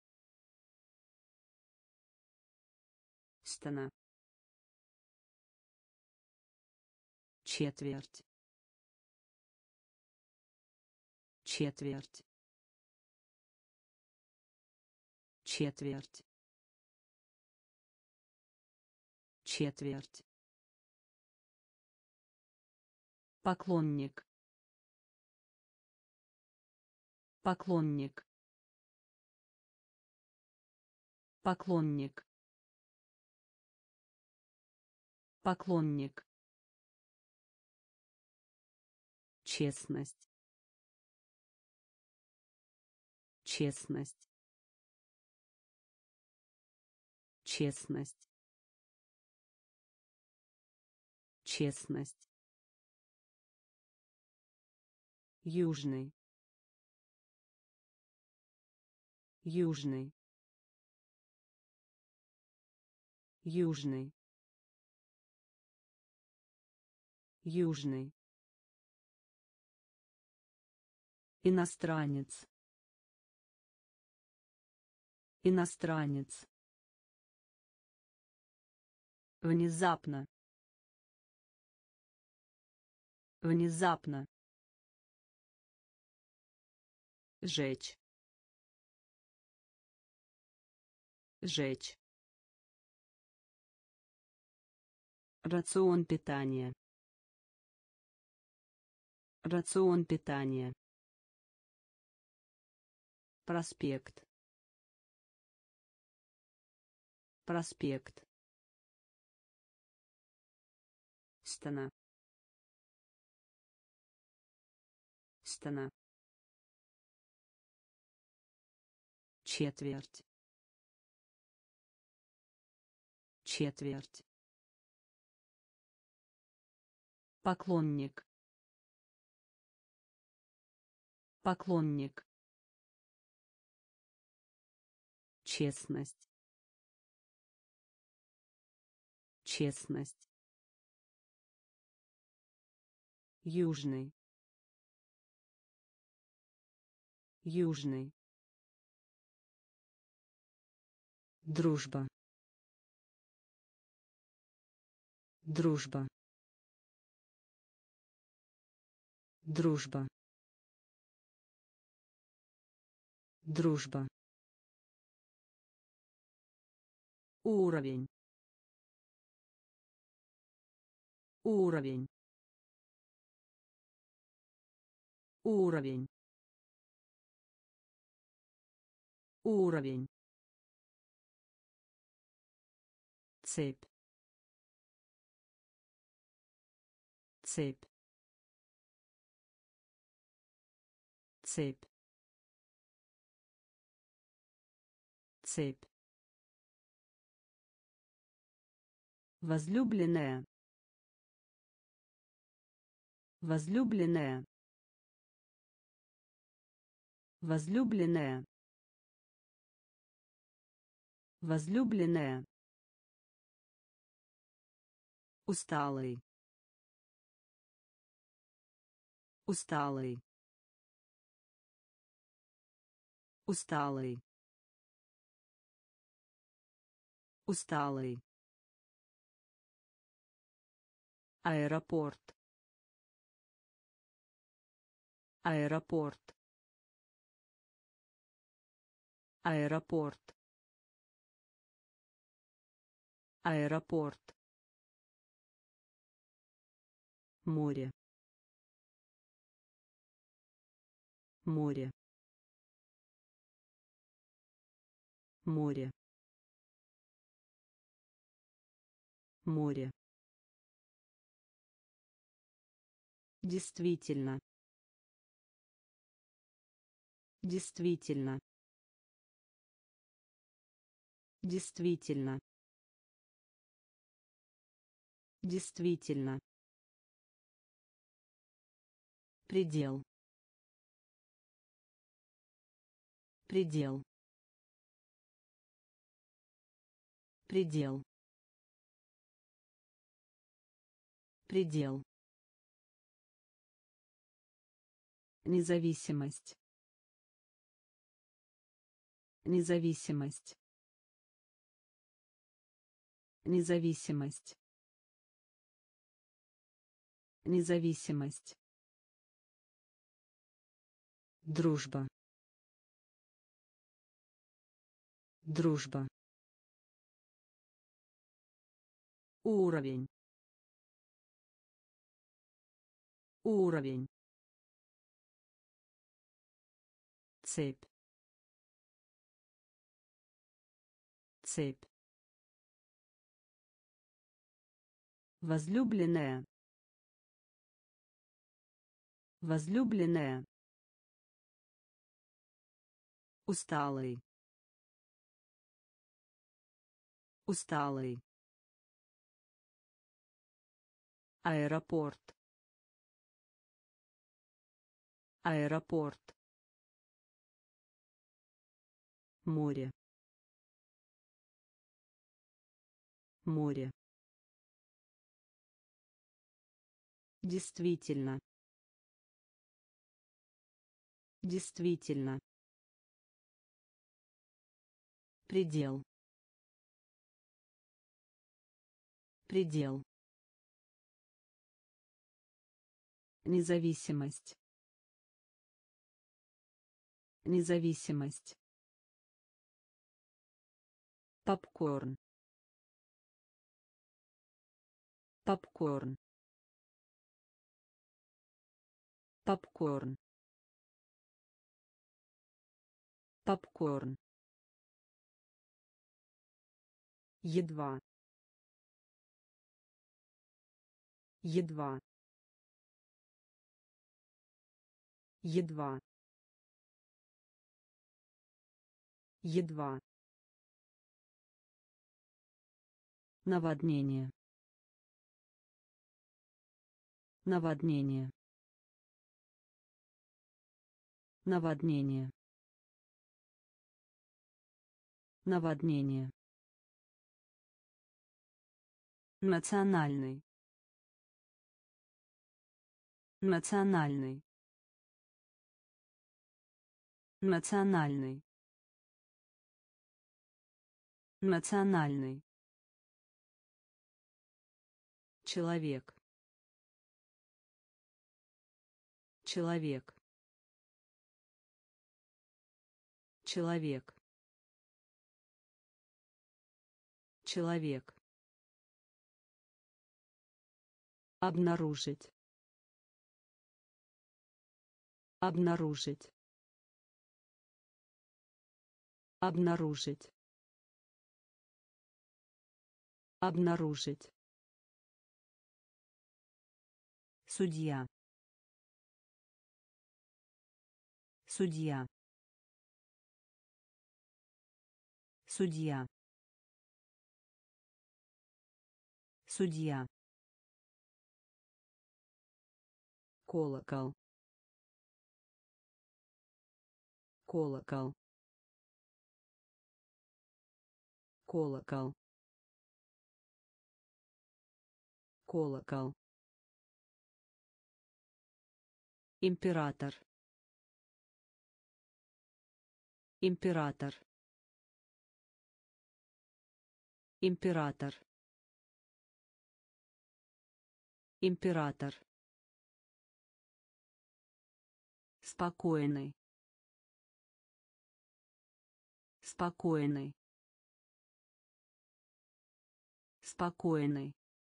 Стена. Четверть. Четверть. Четверть. Четверть. Поклонник. Поклонник. Поклонник. Поклонник. Честность. Честность. Честность. Честность. Южный. Южный. Южный. Южный. Иностранец. Иностранец. Внезапно. Внезапно. Жечь. Жечь. Рацион питания. Рацион питания. Проспект. Проспект. Стена. Стена. Четверть. Четверть. Поклонник. Поклонник. Честность. Честность. Южный. Южный. Дружба. Дружба. Дружба. Дружба. Уровень. Уровень. Уровень. Уровень. Цепь. Цепь. Цепь. Цепь. Возлюбленная. Возлюбленная. Возлюбленная. Возлюбленная. Усталый. Усталый. Усталый. Усталый. Аэропорт. Аэропорт. Аэропорт. Аэропорт. Море. Море. Море. Море. Действительно. Действительно. Действительно. Действительно. Предел. Предел. Предел. Предел. Независимость. Независимость. Независимость. Независимость. Дружба. Дружба. Уровень. Уровень. Цепь. Цепь. Возлюбленная. Возлюбленная. Усталый. Усталый. Аэропорт. Аэропорт. Море. Море. Действительно. Действительно. Предел. Предел. Независимость. Независимость. попкорн, попкорн, попкорн, попкорн, едва, едва, едва, едва, наводнение, наводнение, наводнение, наводнение, национальный, национальный, национальный, национальный, человек, человек, человек, человек, обнаружить, обнаружить, обнаружить, обнаружить, судья, судья, судья, судья, колокол, колокол, колокол, колокол, император, император, император, император, спокойный, спокойный, спокойный,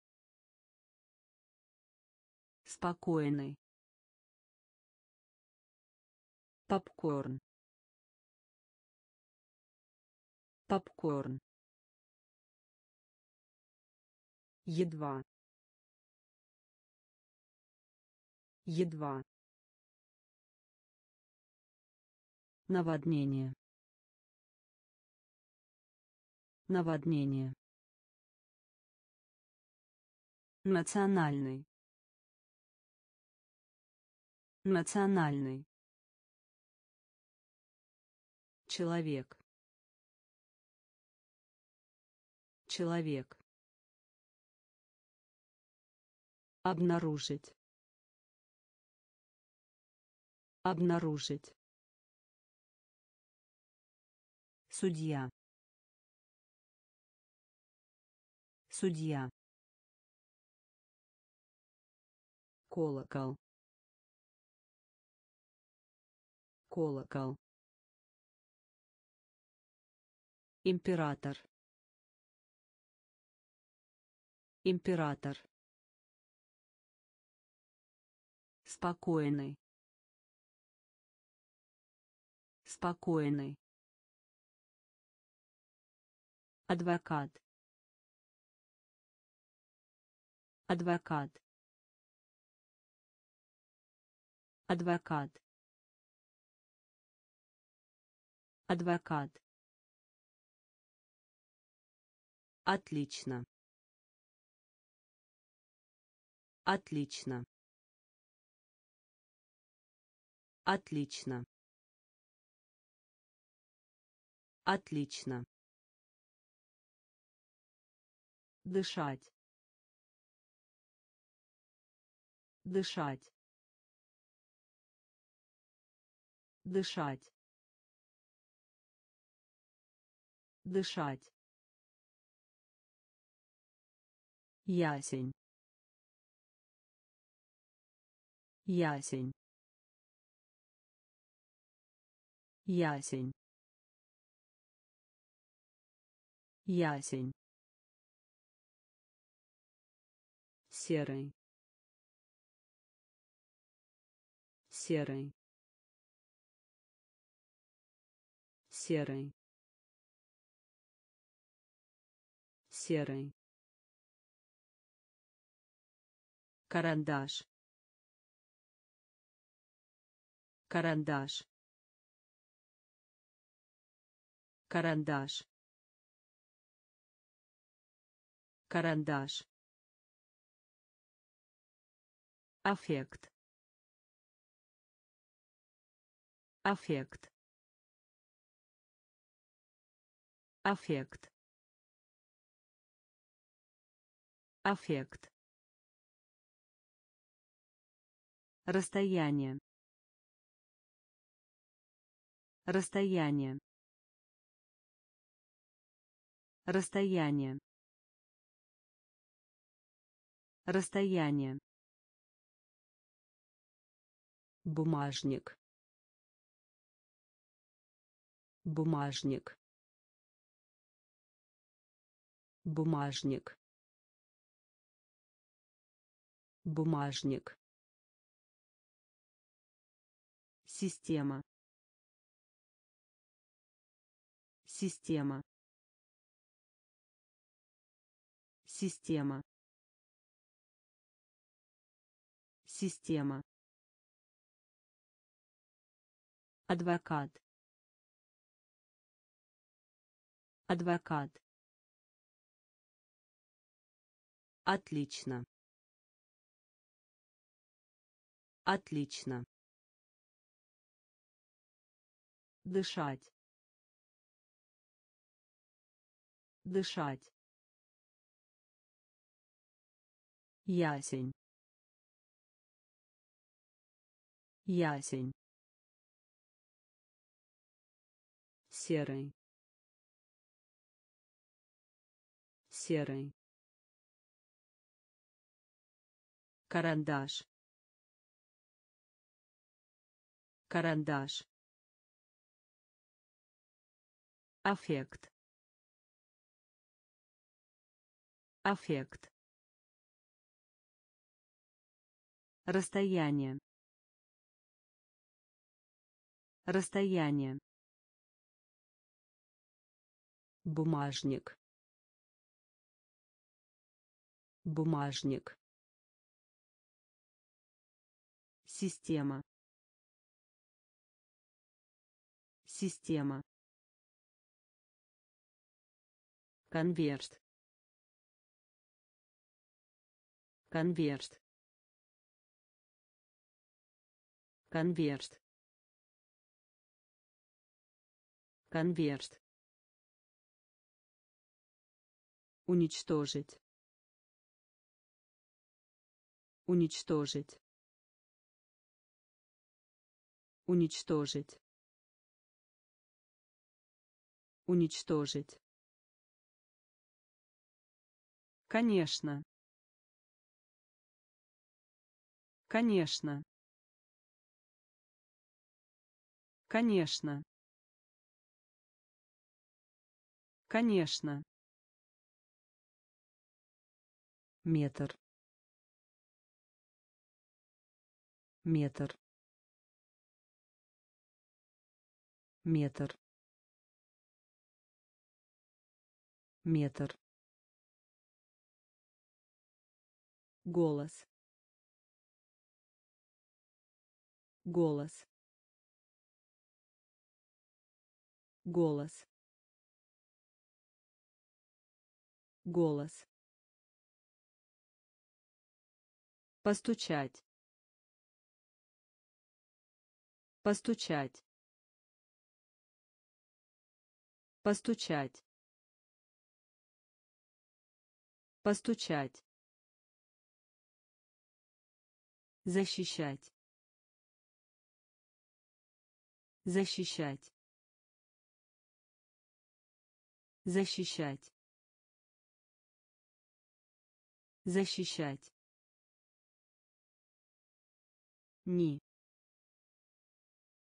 спокойный, попкорн, попкорн, едва, едва, наводнение, наводнение, национальный, национальный, человек, человек, обнаружить, обнаружить, судья, судья, колокол, колокол, император, император, спокойный, спокойный, адвокат, адвокат, адвокат, адвокат, отлично, отлично, отлично, отлично, дышать, дышать, дышать, дышать, ясень, ясень, ясень, ясень, серый, серый, серый, серый, карандаш, карандаш, карандаш, карандаш, аффект, аффект, аффект, аффект, расстояние, расстояние, расстояние, расстояние, бумажник, бумажник, бумажник, бумажник, система, система, система, система, адвокат, адвокат, отлично, отлично, дышать, дышать, ясень, ясень, серый, серый, карандаш, карандаш, аффект, аффект, расстояние, расстояние, бумажник, бумажник, система, система, конверт, конверт, конверт, конверт, уничтожить, уничтожить, уничтожить, уничтожить, конечно, конечно, конечно, конечно, метр, метр, метр, метр, голос, голос, голос, голос, постучать, постучать, постучать, постучать, защищать, защищать, защищать, защищать, ни,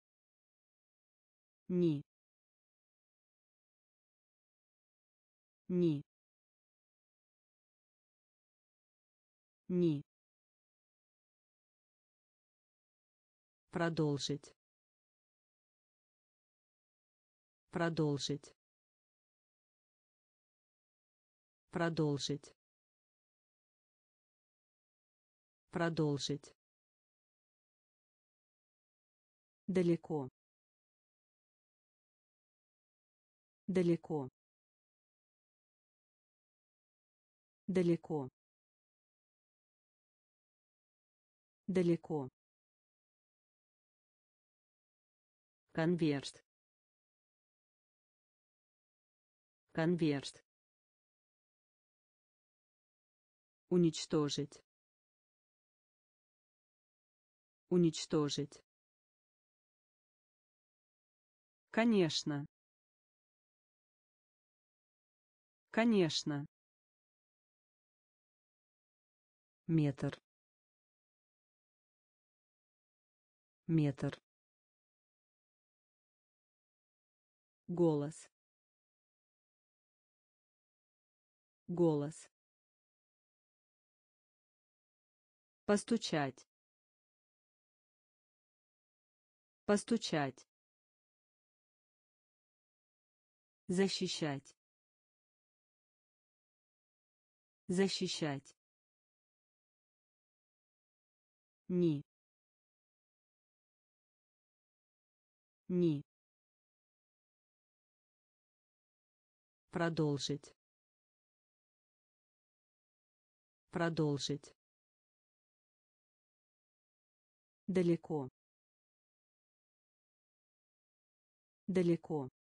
ни, Ни. Ни. Продолжить. Продолжить. Продолжить. Продолжить. Далеко. Далеко. Далеко. Далеко. Конверт. Конверт. Уничтожить. Уничтожить. Конечно. Конечно. Метр. Метр. Голос. Голос. Постучать. Постучать. Защищать. Защищать. Ни. Ни. Продолжить. Продолжить. Далеко. Далеко.